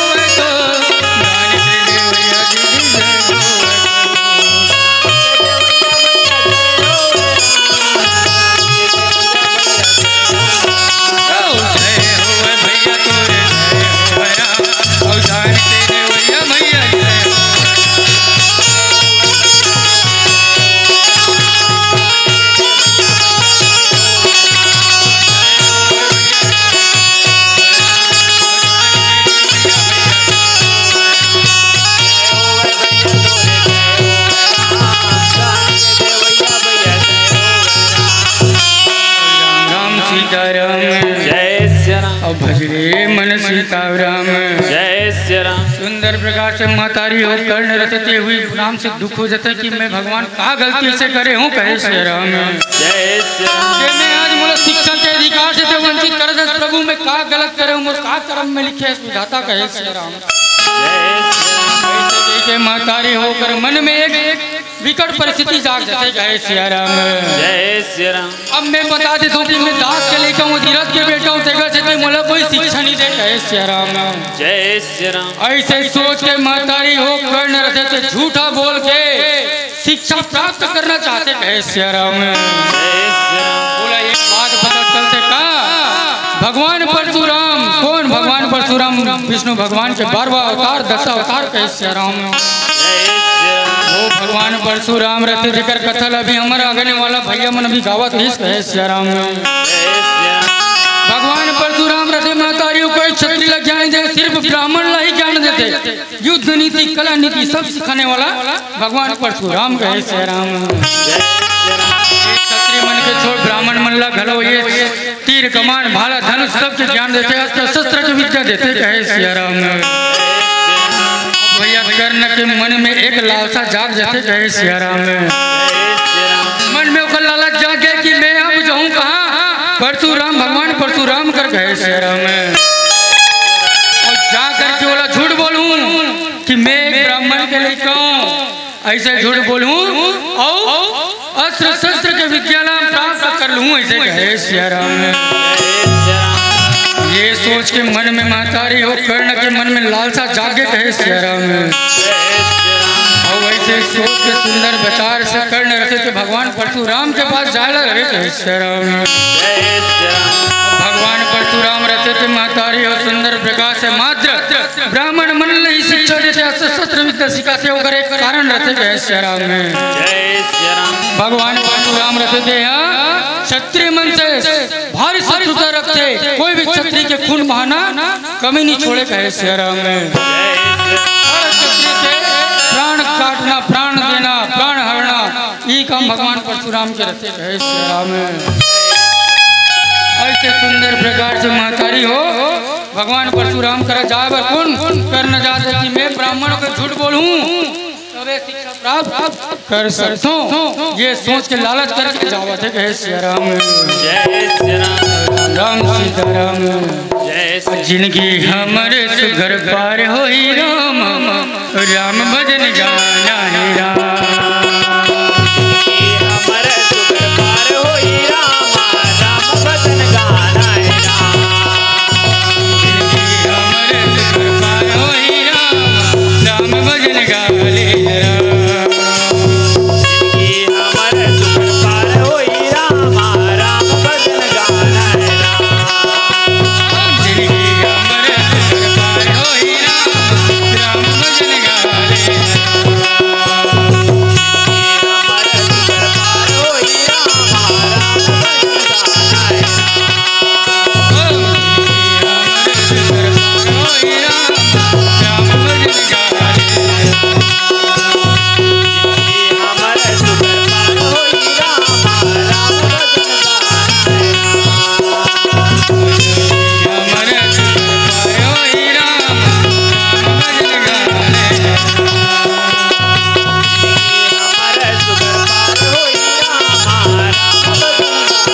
जय श्री राम। भजरे मन सीताराम। जय श्री राम। सुंदर प्रकार से मातारी हो कर्ण रचते हुई राम से दुख हो जाता है कि मैं भगवान का गलती से करे हूँ कहे श्री राम जय श्री राम। कि मैं आज मोला शिक्षा के अधिकार से तो वंचित कर दस प्रभु मैं का गलत करे हूँ मोर का कर्म में लिखे विधाता कहे श्री राम। जय श्री राम। ऐसे कह के मातारी होकर मन में एक विकट परिस्थिति जाग जाते कहे श्री राम। जय श्री राम। अब मैं बता देता हूँ कि मैं दास के लेकर हूँ धीरज के बेटा हूँ तेगा से मोला कोई शिक्षा नहीं दे कहे श्री राम। जय श्री राम। ऐसे सोच के मातारी हो कर्ण रथे से झूठा बोल के शिक्षा प्राप्त करना चाहते कहे श्री राम। जय श्री राम। बोला एक बात पता चलते का भगवान परशुराम कौन भगवान परशुराम विष्णु भगवान के बारहवां अवतार दस अवतार कहे श्री राम। जय श्री राम। वो भगवान परशुराम रहते जिकर कथल अभी हमारा आगने वाला भैया मन अभी गावत है कहे श्री राम। जय श्री राम। भगवान परशुराम रहते मातारियों को क्षत्रिय ला ज्ञान दे सिर्फ ब्राह्मण ला ही ज्ञान देते युद्ध नीति कला नीति सब सिखाने वाला भगवान परशुराम कहे श्री राम। जय श्री राम। क्षत्रिय मन के छोड़ ब्राह्मण मन ला घलो ये तीर कमान भाला धनुष सब के ज्ञान देते अस्त्र शस्त्र की विद्या देते कहे श्री राम। भैया कर्ण के मन में एक लालसा जाग जाते कहे श्री राम। मन में वो लालच जागे कि मैं अब जाऊं कहाँ परशुराम भगवान परशुराम कर कहे श्री राम। और जा करके बोला झूठ बोलूं कि मैं एक ब्राह्मण के लड़का हूँ ऐसे झूठ बोलूं और अस्त्र शस्त्र के विद्यालय प्राप्त कर लूं ऐसे कहे श्री राम। ये सोच के मन में मातारी हो कर्ण के मन में लालसा जागे कहे श्री राम। और वैसे सोच के सुंदर विचार से कर्ण रखे थे भगवान परशुराम के पास जायला रहे कहे श्री राम। भगवान परशुराम रहते थे मातारी और सुंदर प्रकाश से मात्र ब्राह्मण मन नहीं शिक्षा देते अस्त्र शस्त्र विद्या सिखाते होकर एक कारण रहते कहे श्री राम। भगवान परशुराम रहते थे यहाँ क्षत्रिय मन से भारी शत्रुता रखते कोई भी क्षत्रिय के खून बहाना कमी नहीं छोड़े कहे श्री राम। क्षत्रिय के प्राण काटना प्राण देना प्राण हरना ये काम भगवान परशुराम के रहते कहे श्री राम। ऐसे सुंदर प्रकार से मातारी हो भगवान परशुराम कर जाए बर कौन करना चाहते कि मैं ब्राह्मणों को झूठ बोलूं तबे शिक्षा प्राप्त कर सकता हूं ये सोच के लालच करके जावत है कहे श्री राम। जय श्री राम। राम सीताराम। जय श्री जिनकी हमारे सुघर पार हो ही राम राम भजन गाना है राम। हमारे सुगर पार होई राम राम भजन गाना है राम। जिनकी हमारे सुघर पार हो ही राम राम भजन गाले राम। जिनकी हमारे सुगर पार होई राम राम भजन गाना है राम। जिनकी हमारे सुघर पार हो ही राम राम भजन गाले हमारे सुगर पार होई राम राम भजन गाना है हमारे सुगर पार होई राम राम भजन गाना है हमारे सुगर पार होई राम राम भजन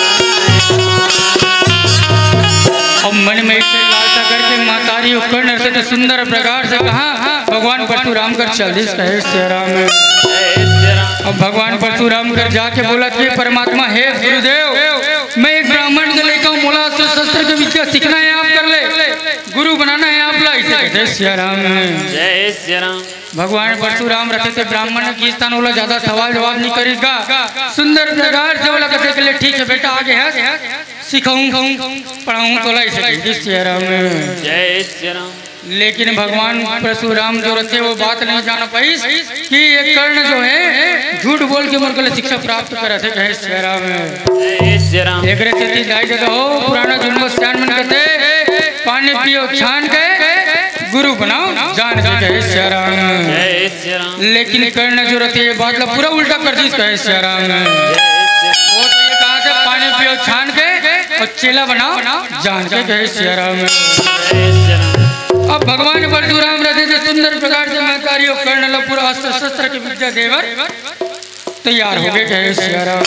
गाना और मन में इसे लालसा करके मातारी कर्ण से सुंदर प्रकार से कहा भगवान परशुराम कर चल कहे श्री राम। है। जय श्री राम। अब भगवान परशुराम कर जाके बोला कि परमात्मा हे गुरुदेव मैं एक ब्राह्मण के लेकर हूँ मोला से शस्त्र की विद्या सीखना है आप कर ले गुरु बनाना है आप ला इसे कहते श्री राम। जय श्री राम। भगवान परशुराम रखे थे ब्राह्मण की स्थान बोला ज्यादा सवाल जवाब नहीं करेगा सुंदर प्रकार से बोला कहते के लिए ठीक है बेटा आगे है सिखाऊं पढ़ाऊं तो ला इसे कहते श्री राम। जय श्री राम। लेकिन भगवान परशुराम जो रहते वो बात नहीं जाना पाई कि ये कर्ण जो है झूठ बोल के मुर्ख शिक्षा प्राप्त करे थे कहे श्री राम। जय श्री राम। एक रहते दाई जगह हो पुराना जुन्मो स्टैंड मन कहते पानी पियो छान के गुरु बनाओ जान के कहे श्री राम। जय श्री राम। लेकिन कर्ण जो रहते ये बात ला पूरा उल्टा कर दी कहे श्री राम। वो तो ये कहा था पानी पियो छान के और चेला बनाओ जान के कहे श्री राम। जय श्री राम। अब भगवान परशुराम रहते थे सुंदर प्रकार से महतारियों कर्ण लपुर अस्त्र शस्त्र की विद्या देवर तैयार हो गए। कहे सिया राम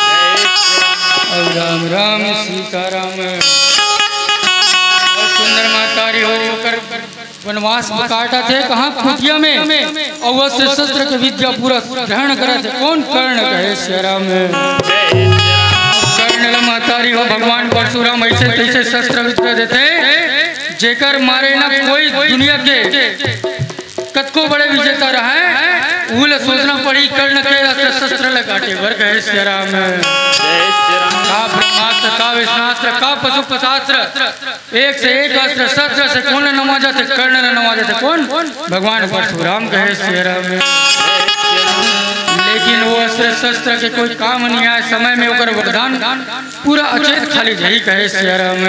राम राम सीताराम। और सुंदर महतारी होकर वनवास में काटा थे कहाँ कुटिया में और अस्त्र शस्त्र की विद्या पूरा ग्रहण करे थे। कौन कर्ण? कहे सिया राम कर्ण महतारी हो भगवान परशुराम ऐसे तैसे शस्त्र विद्या देते जेकर मारे ना कोई दुनिया के कतको बड़े विजेता रहा है वो सोचना पड़ी कर्ण के अस्त्र शस्त्र लगाटे भर। कहे सिया राम का ब्रह्मास्त्र का विष्णास्त्र का पशुपतास्त्र एक से एक अस्त्र शस्त्र से कौन नवाजा थे? कर्ण ने नवाजा थे। कौन? भगवान परशुराम। कहे सिया राम लेकिन वो अस्त्र शस्त्र के कोई काम नहीं आए समय में ओकर वरदान पूरा अचेत खाली जही। कहे सिया राम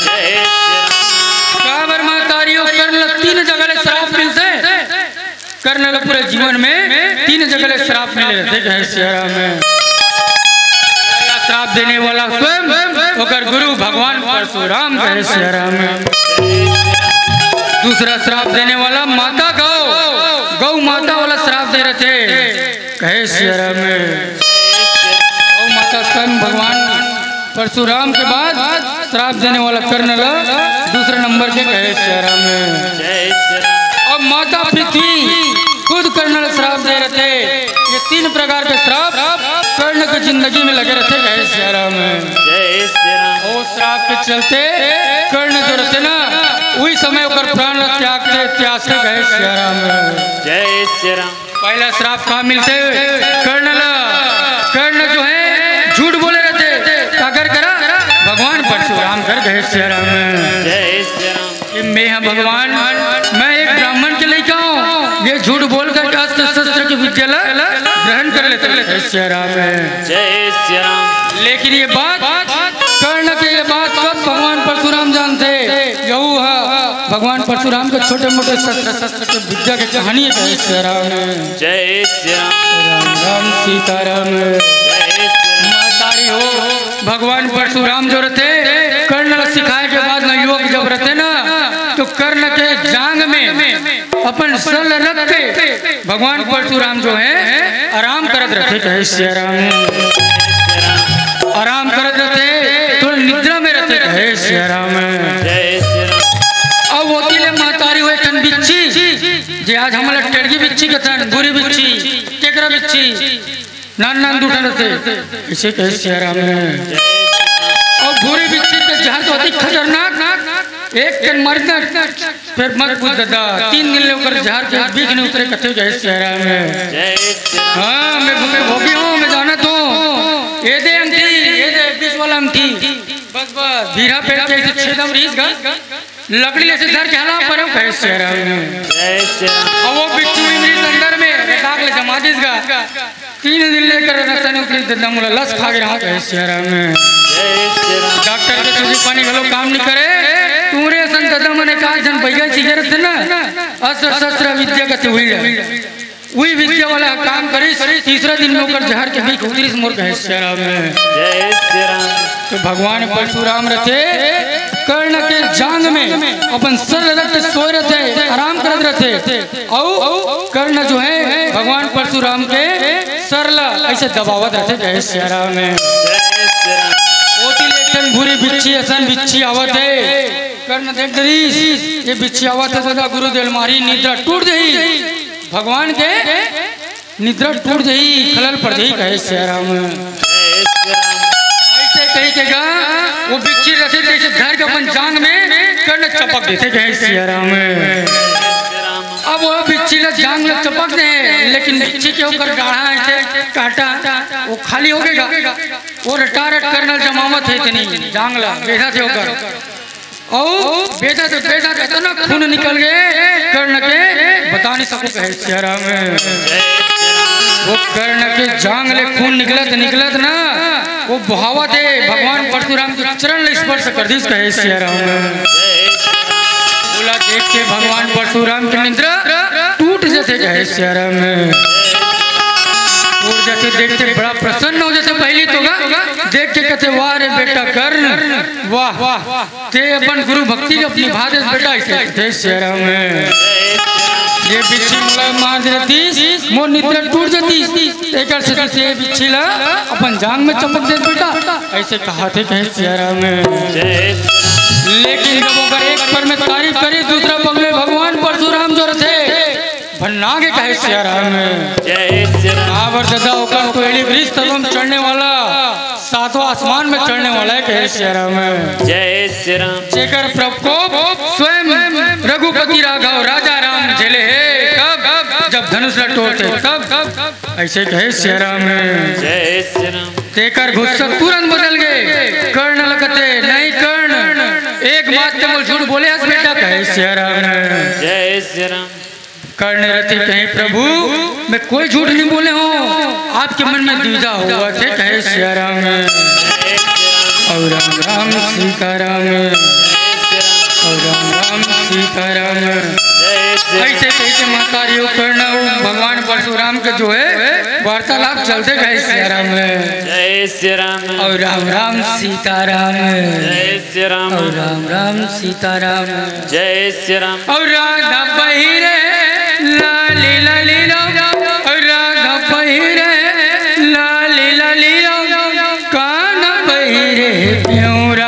काबर महतारियों कर्ण तीन जगह श्राप मिलते कर्ण पूरे जीवन में तीन जगह श्राप मिले रहते। कहे सिया राम श्राप देने वाला स्वयं ओकर गुरु भगवान परशुराम। कहे सिया राम दूसरा श्राप देने वाला माता गौ गौ माता वाला श्राप दे रहे थे। कहे सिया राम गौ माता स्वयं भगवान परशुराम के बाद श्राप देने वाला कर्ण दूसरे नंबर के। कहे सिया राम और माता पृथ्वी खुद कर्ण श्राप दे रहे थे। ये तीन प्रकार के श्राप कर्ण की जिंदगी में लगे रहते। कहे सिया राम और श्राप के चलते कर्ण जो रहते ना वही समय ओकर प्राण त्यागते त्याग से। कहे सिया राम जय श्री राम पहला श्राप कहाँ मिलते? कर्ण कर्ण जो है झूठ बोले रहते अगर करा भगवान परशुराम कर। कहे सिया राम जय श्री राम मैं हाँ भगवान मैं एक ब्राह्मण के लेके आऊँ ये झूठ बोल कर अस्त्र शस्त्र की विद्या ग्रहण कर लेते। कहे सिया राम जय श्री राम लेकिन ये बात कर्ण के ये बात कब भगवान परशुराम जानते? यहू है भगवान परशुराम के छोटे मोटे शस्त्र शस्त्र के विद्या की कहानी है। कहे सिया राम जय श्री राम राम राम सीताराम महतारी हो भगवान परशुराम जो रहते कर्ण सिखाए के बाद न युवक जब रहते ना तो कर्ण के जांग में अपन सल रख के भगवान परशुराम जो है आराम करत रहते। कहे सिया राम आराम करत रहते थोड़ा निद्रा में रहते। कहे सिया राम जय श्री राम अब होती ले महतारी हुए टन बिच्छी जे आज हमारा टेड़गी बिच्छी के थन बुरी बिच्छी केकरा बिच्छी नान नान दूठा रहते इसे। कहे सिया राम और बुरी बिच्छी के जहर तो अधिक खतरनाक एक कन मरना फिर मत पूछ दादा तीन दिन लेकर जहर के बीच नहीं उतरे। कथे। कहे सिया राम हाँ मैं भूखे भोगी हूँ मैं जाना तो ये दे हम थी ये दे बीच वाला हम थी बस बस धीरा पेड़ के छेदम रीस गा लकड़ी ले से धर के हला पर। कहे सिया राम जय श्री राम अब वो बिच्छू इमरी अंदर में रटाक ले जमा दिस गा तीन दिन लेकर रस्ता ने उतरी दादा मुला लस खा गया। कहे सिया राम जय श्री राम डॉक्टर के तुझे पानी गलो काम नहीं करे तुमरे सन दादा मने कहा जन बैगा सिगरेट ना अस्त्र शस्त्र विद्या का हुई वही विद्या वाला काम करी तीसरा दिन में होकर जहर के बीच उतरी मोर। कहे सिया राम जय श्री राम तो भगवान परशुराम रहते कर्ण के जांग में अपन सर रख सोए रहते आराम करते रहते और कर्ण जो है भगवान परशुराम के सरला ऐसे दबावत रहते। कहे सिया राम जय श्री राम ओती लेखन बुरी बिच्छी असन बिच्छी आवत है कर्ण देख दरीस ये बिच्छी आवत है दादा गुरुदेव मारी निद्रा टूट गई भगवान के निद्रा टूट गई खलल पड़ गई। कहे सिया राम जय श्री राम ऐसे कही के गा वो बिच्छी रहते जैसे घर के अपन जांग में कर्ण चपक देते। कहे सिया राम अब वो बिच्छी ले जांग में चपक दे लेकिन बिच्छी के ऊपर गाढ़ा ऐसे काटा वो खाली हो गएगा वो रटा रट करना जमावत है इतनी जांगला बेधा थे होकर और बेटा तो बेटा का इतना खून निकल गए कर्ण के बता नहीं सकूं। कहे सिया राम वो कर्ण के जांग ले खून निकलत निकलत ना वो बहावत है भगवान परशुराम के चरण स्पर्श कर दी। कहे सिया राम बोला देख के भगवान परशुराम की निद्रा टूट जाते। कहे सिया राम टूट जाते देखते बड़ा प्रसन्न हो जाते पहली तो देख के कहते वाह रे बेटा कर्ण वाह ते अपन गुरु भक्ति अपनी भादेश बेटा ऐसे। सिया राम ये बिच्छी मोला मार देतीस मोर निद्रा टूट जतीस एकर से से बिच्छी ला अपन जांग में चमक दे बेटा ऐसे कहा थे कहे सिया राम। लेकिन जब ओकर एक पर में तारीफ करी दूसरा पग में भगवान परशुराम जो थे भन्ना के कहे सिया राम। जय श्री राम। आवर दादा ओकर कोयली वृक्ष तब चढ़ने वाला सातवां आसमान में चढ़ने वाला है कहे सिया राम। जय श्री राम। जेकर प्रकोप स्वयं रघुपति राघव राजा राम झेले है कब जब धनुष लटोते तब ऐसे कहे सिया राम। जय श्री राम। तेकर गुस्सा तुरंत बदल गए कर्ण लगते नहीं कर्ण एक बात तो बोल झूठ बोले हस बेटा कहे सिया राम। जय श्री राम। कर्ण रति कहे प्रभु मैं कोई झूठ नहीं बोले हूँ आपके मन में द्विधा हुआ थे कहे सिया राम। और राम राम सीताराम और राम राम सीताराम। ऐसे कैसे मातारियों कर्ण भगवान परशुराम के जो है वार्तालाप चलते गए सिया राम। जय श्री राम। और राम राम सीताराम। जय श्री राम। और राम राम सीताराम। जय श्री राम। और राधा पहिरे लाली लाली राम और राधा पहिरे लाली लाली राम कान पहिरे प्योरा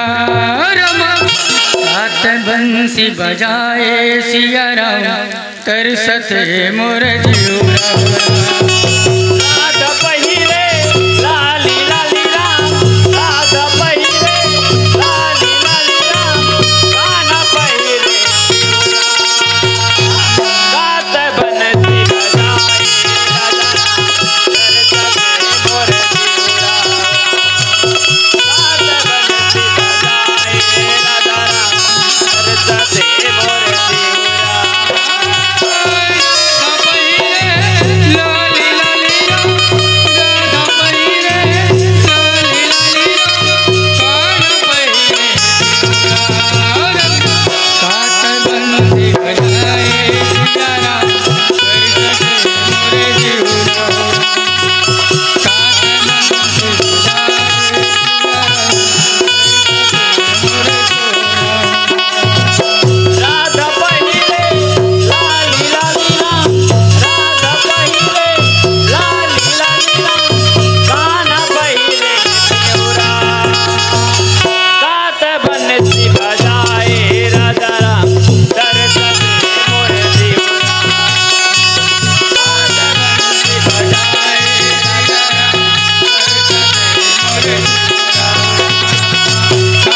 बंसी बजाए सिया राम तरसत है मोर जिउरा। राधा पहिरे लाली लाली राम राधा पहिरे लाली लाली राम काना पहिरे गात बनती बजाए राधा तरसत है मोर जिउरा। गात बनती बजाए राधा तरसत है मोर जिउरा। लाली लाली राम राधा पहिरे लाली लाली राम कान पहिरे कात बंसी बजाए सिया राम तरसत है मोर जिउरा। कात बंसी बजाए राधा पहिरे लाली लाली राम राधा पहिरे लाली लाली राम काना पहिरे प्योरा। गात बनसी बजाए राधा राम तरसत है मोर जिउरा। गात बनसी बजाए राधा राम तरसत है मोर जिउरा।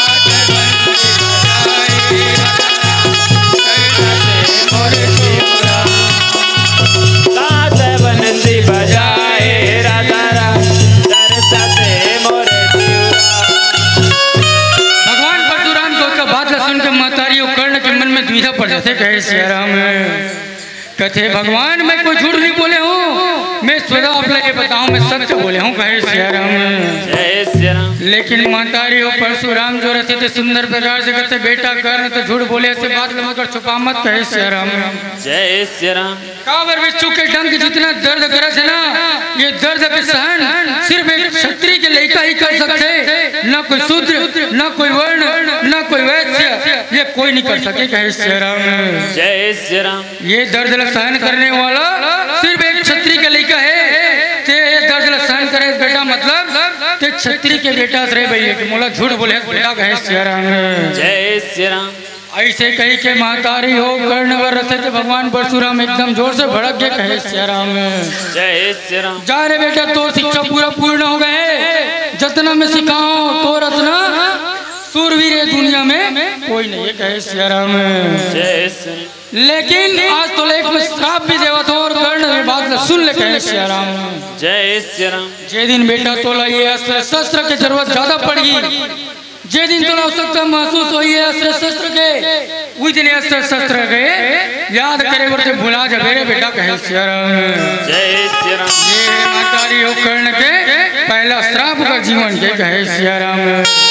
गात बनसी बजाए राधा राम तरसत है मोर जिउरा। भगवान परशुराम को उसका बात सुन के महतारियों कर्ण के मन में द्विधा पड़ जाते कहे सिया राम। कहते भगवान मैं कोई झूठ नहीं बोले हूँ मैं स्वतः आप ये बताऊँ मैं सत्य बोले हूँ कहे सिया राम। जय श्री राम। लेकिन महतारियों परशुराम जो रहते थे सुंदर प्रकार से कहते बेटा कर्ण तो झूठ बोले ऐसे बात लगा छुपा मत कहे सिया राम। जय श्री राम। कावर बिच्छू के डंक जितना दर्द करे थे ना ये दर्द के सहन सिर्फ एक क्षत्रिय के लड़का ही कर सकते न कोई शूद्र न कोई वर्ण न कोई वैश्य ये कोई नहीं कर सके कहे श्री राम। जय श्री राम। ये दर्द सहन करने वाला सिर्फ एक क्षत्रिय के लड़का है ते ये दर्द सहन करे बेटा मतलब ते क्षत्रिय के बेटा रे भैया कि मोला झूठ बोले बेटा कहे श्री राम। जय श्री राम। ऐसे कही के महतारी हो कर्ण वर रथे थे भगवान परशुराम एकदम जोर से भड़क के कहे सिया राम। जय श्री राम। जा रे बेटा तो शिक्षा पूरा पूर्ण हो गए जतना में सिखाओ तो रत्ना सूरवीर है दुनिया में कोई नहीं है कहे सिया राम। जय श्री। लेकिन आज तो लेख में श्राप भी देवा था और कर्ण में बात सुन ले कहे सिया राम। जय श्री राम। जे दिन बेटा तोला ये अस्त्र शस्त्र की जरूरत ज्यादा पड़ेगी जे दिन तो आवश्यकता महसूस हुई है अस्त्र शस्त्र के उस दिन अस्त्र शस्त्र के याद करे वर्ते भुला जा मेरे बेटा कहे सिया राम। जय श्री राम। ये महतारी हो कर्ण के पहला श्राप का जीवन के कहे सिया राम।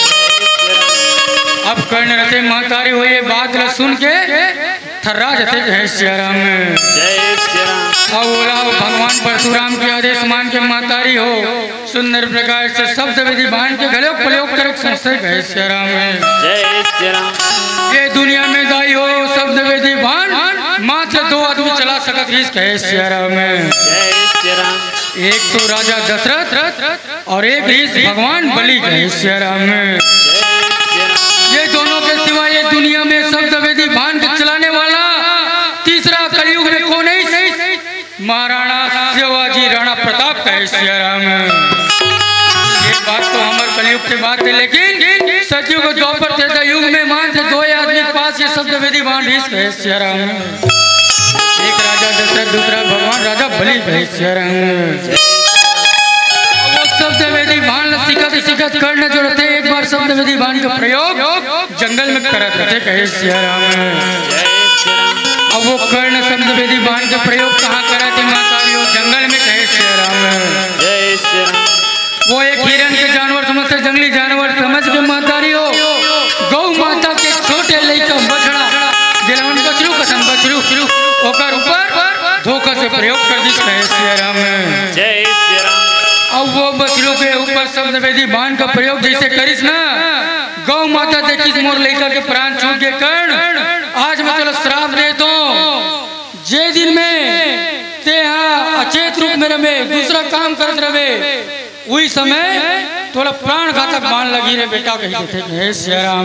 अब कर्ण रथे महतारी हो ये बात ल सुन के थर्रा जते कहे सिया राम। जय श्री राम। अब बोला भगवान परशुराम के आदेश मान के महतारी हो सुंदर प्रकार से शब्द विधि बांध के गले प्रयोग कर संशय कहे सिया राम। जय श्री राम। ये दुनिया में दाई हो शब्द विधि बांध मात्र दो आदमी चला बुला सकत रीस कहे सिया राम। जय श्री राम। एक तो राजा दशरथ और एक रीस भगवान बलि कहे सिया राम। जय श्री राम। ये दोनों के सिवा ये दुनिया में शब्द वेदी भान के चलाने वाला तीसरा कलयुग में कौन है? महाराणा शिवाजी राणा प्रताप कहे सिया राम। ये बात तो हमारे कलयुग की बात है, लेकिन सतयुग द्वापर त्रेता युग में मान से दो आदमी के पास ये शब्द वेदी भान रीस कहे सिया राम। एक राजा दशरथ, दूसरा भगवान राजा बलि कहे सिया राम। शब्द वेदी भान सिखत सिखत करना जो रहते एक बार शब्द वेदी भान का प्रयोग जंगल में करत रहते कहे सिया राम। अब वो कर्ण शब्द वेदी भान का प्रयोग कहाँ करा थे मातारियों? जंगल में कहे सिया राम। जय श्री राम। वो एक हिरन के जानवर समझते, जंगली जानवर समझ के मातारियों गौ माता के छोटे लइका बछड़ा जलवन बछरू कसम बछरू ओकर ऊपर धोखा से प्रयोग कर दी कहे सिया राम। जय श्री राम। अब वो बछरू के ऊपर शब्द वेदी बाण का प्रयोग जैसे करिस ना, गौ माता देखिस मोर लइका के प्राण छूट के कर्ण आज मैं तेरा श्राप दे दो, जे दिन में ते हाँ अचेत रूप में रहे दूसरा काम करत रहे वही समय थोड़ा प्राण घातक बाण लगी रे बेटा कही देते हे सिया राम।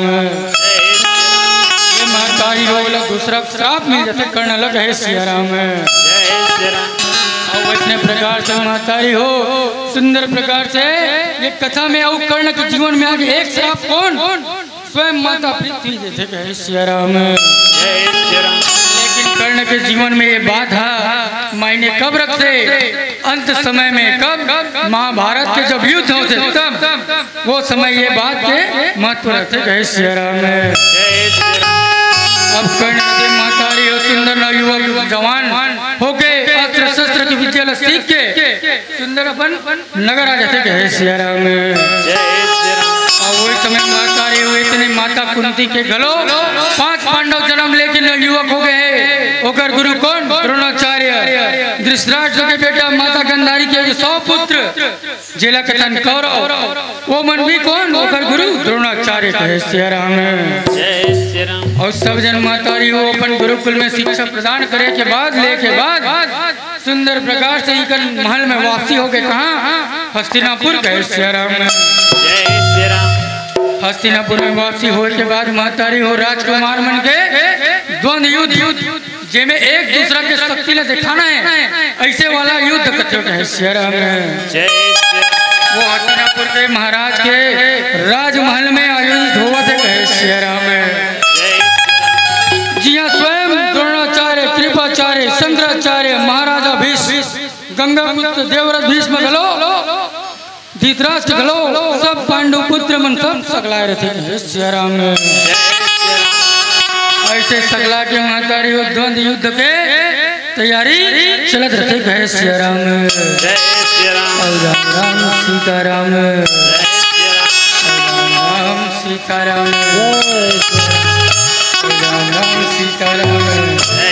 ये महतारी हो लग दूसरा श्राप मिल जाते कर्ण अलग है सिया राम। जय श्री राम। और इतने प्रकार से महतारी हो सुंदर प्रकार से ये कथा में और कर्ण के जीवन में आगे एक श्राप कौन? स्वयं माता पृथ्वी देते कहे सिया राम। जय श्री राम। लेकिन कर्ण के जीवन में ये बाधा मायने कब रखते? अंत समय में कब महाभारत के जब युद्ध होते तब वो समय ये बात के महत्व रखते कहे सिया राम। जय श्री राम। अब कर्ण के मातारी हो सुंदर नवयुवक जवान होके अस्त्र शस्त्र की विद्या सीख के सुंदर अपन नगर आ जाते कहे सिया राम। जय श्री राम। और वही समय मातारी हुए इतने माता कुंती के गलो पांच पांडव जन्म लेके नवयुवक हो गए। ओकर गुरु कौन? द्रोणाचार्य। धृतराष्ट्र के बेटा माता गंधारी के सौ पुत्र जेला के तन कौरव वो मन भी कौन? ओकर गुरु द्रोणाचार्य कहे सिया राम। जय श्री राम। और सब जन मातारी हो अपन गुरुकुल में शिक्षा प्रदान करे के बाद ले के बाद सुंदर प्रकार से ही महल में वासी हो गए कहाँ? हस्तिनापुर कहे सिया राम। जय श्री राम। हस्तिनापुर में वासी होने के बाद मातारी हो राजकुमार मन के द्वंद्व युद्ध जेमे एक दूसरा के शक्ति ने दिखाना है ऐसे वाला युद्ध करते कहे सिया राम। जय श्री राम। वो हस्तिनापुर के महाराज के राजमहल में आयोजित हुआ थे कहे सिया राम। जी हाँ, स्वयं द्रोणाचार्य, कृपाचार्य, शंकराचार्य, महाराजा भीष्म, गंगा पुत्र देवराज भीष्म गलो, धृतराष्ट्र गलो, सब पांडु पुत्र मन सब सकलाए रहते सिया राम। ऐसे सकला के मातारी द्वंद्व युद्ध के तैयारी चलत रहते कहे सिया राम। जय श्री राम। राम सीताराम, राम सीताराम, राम सीताराम।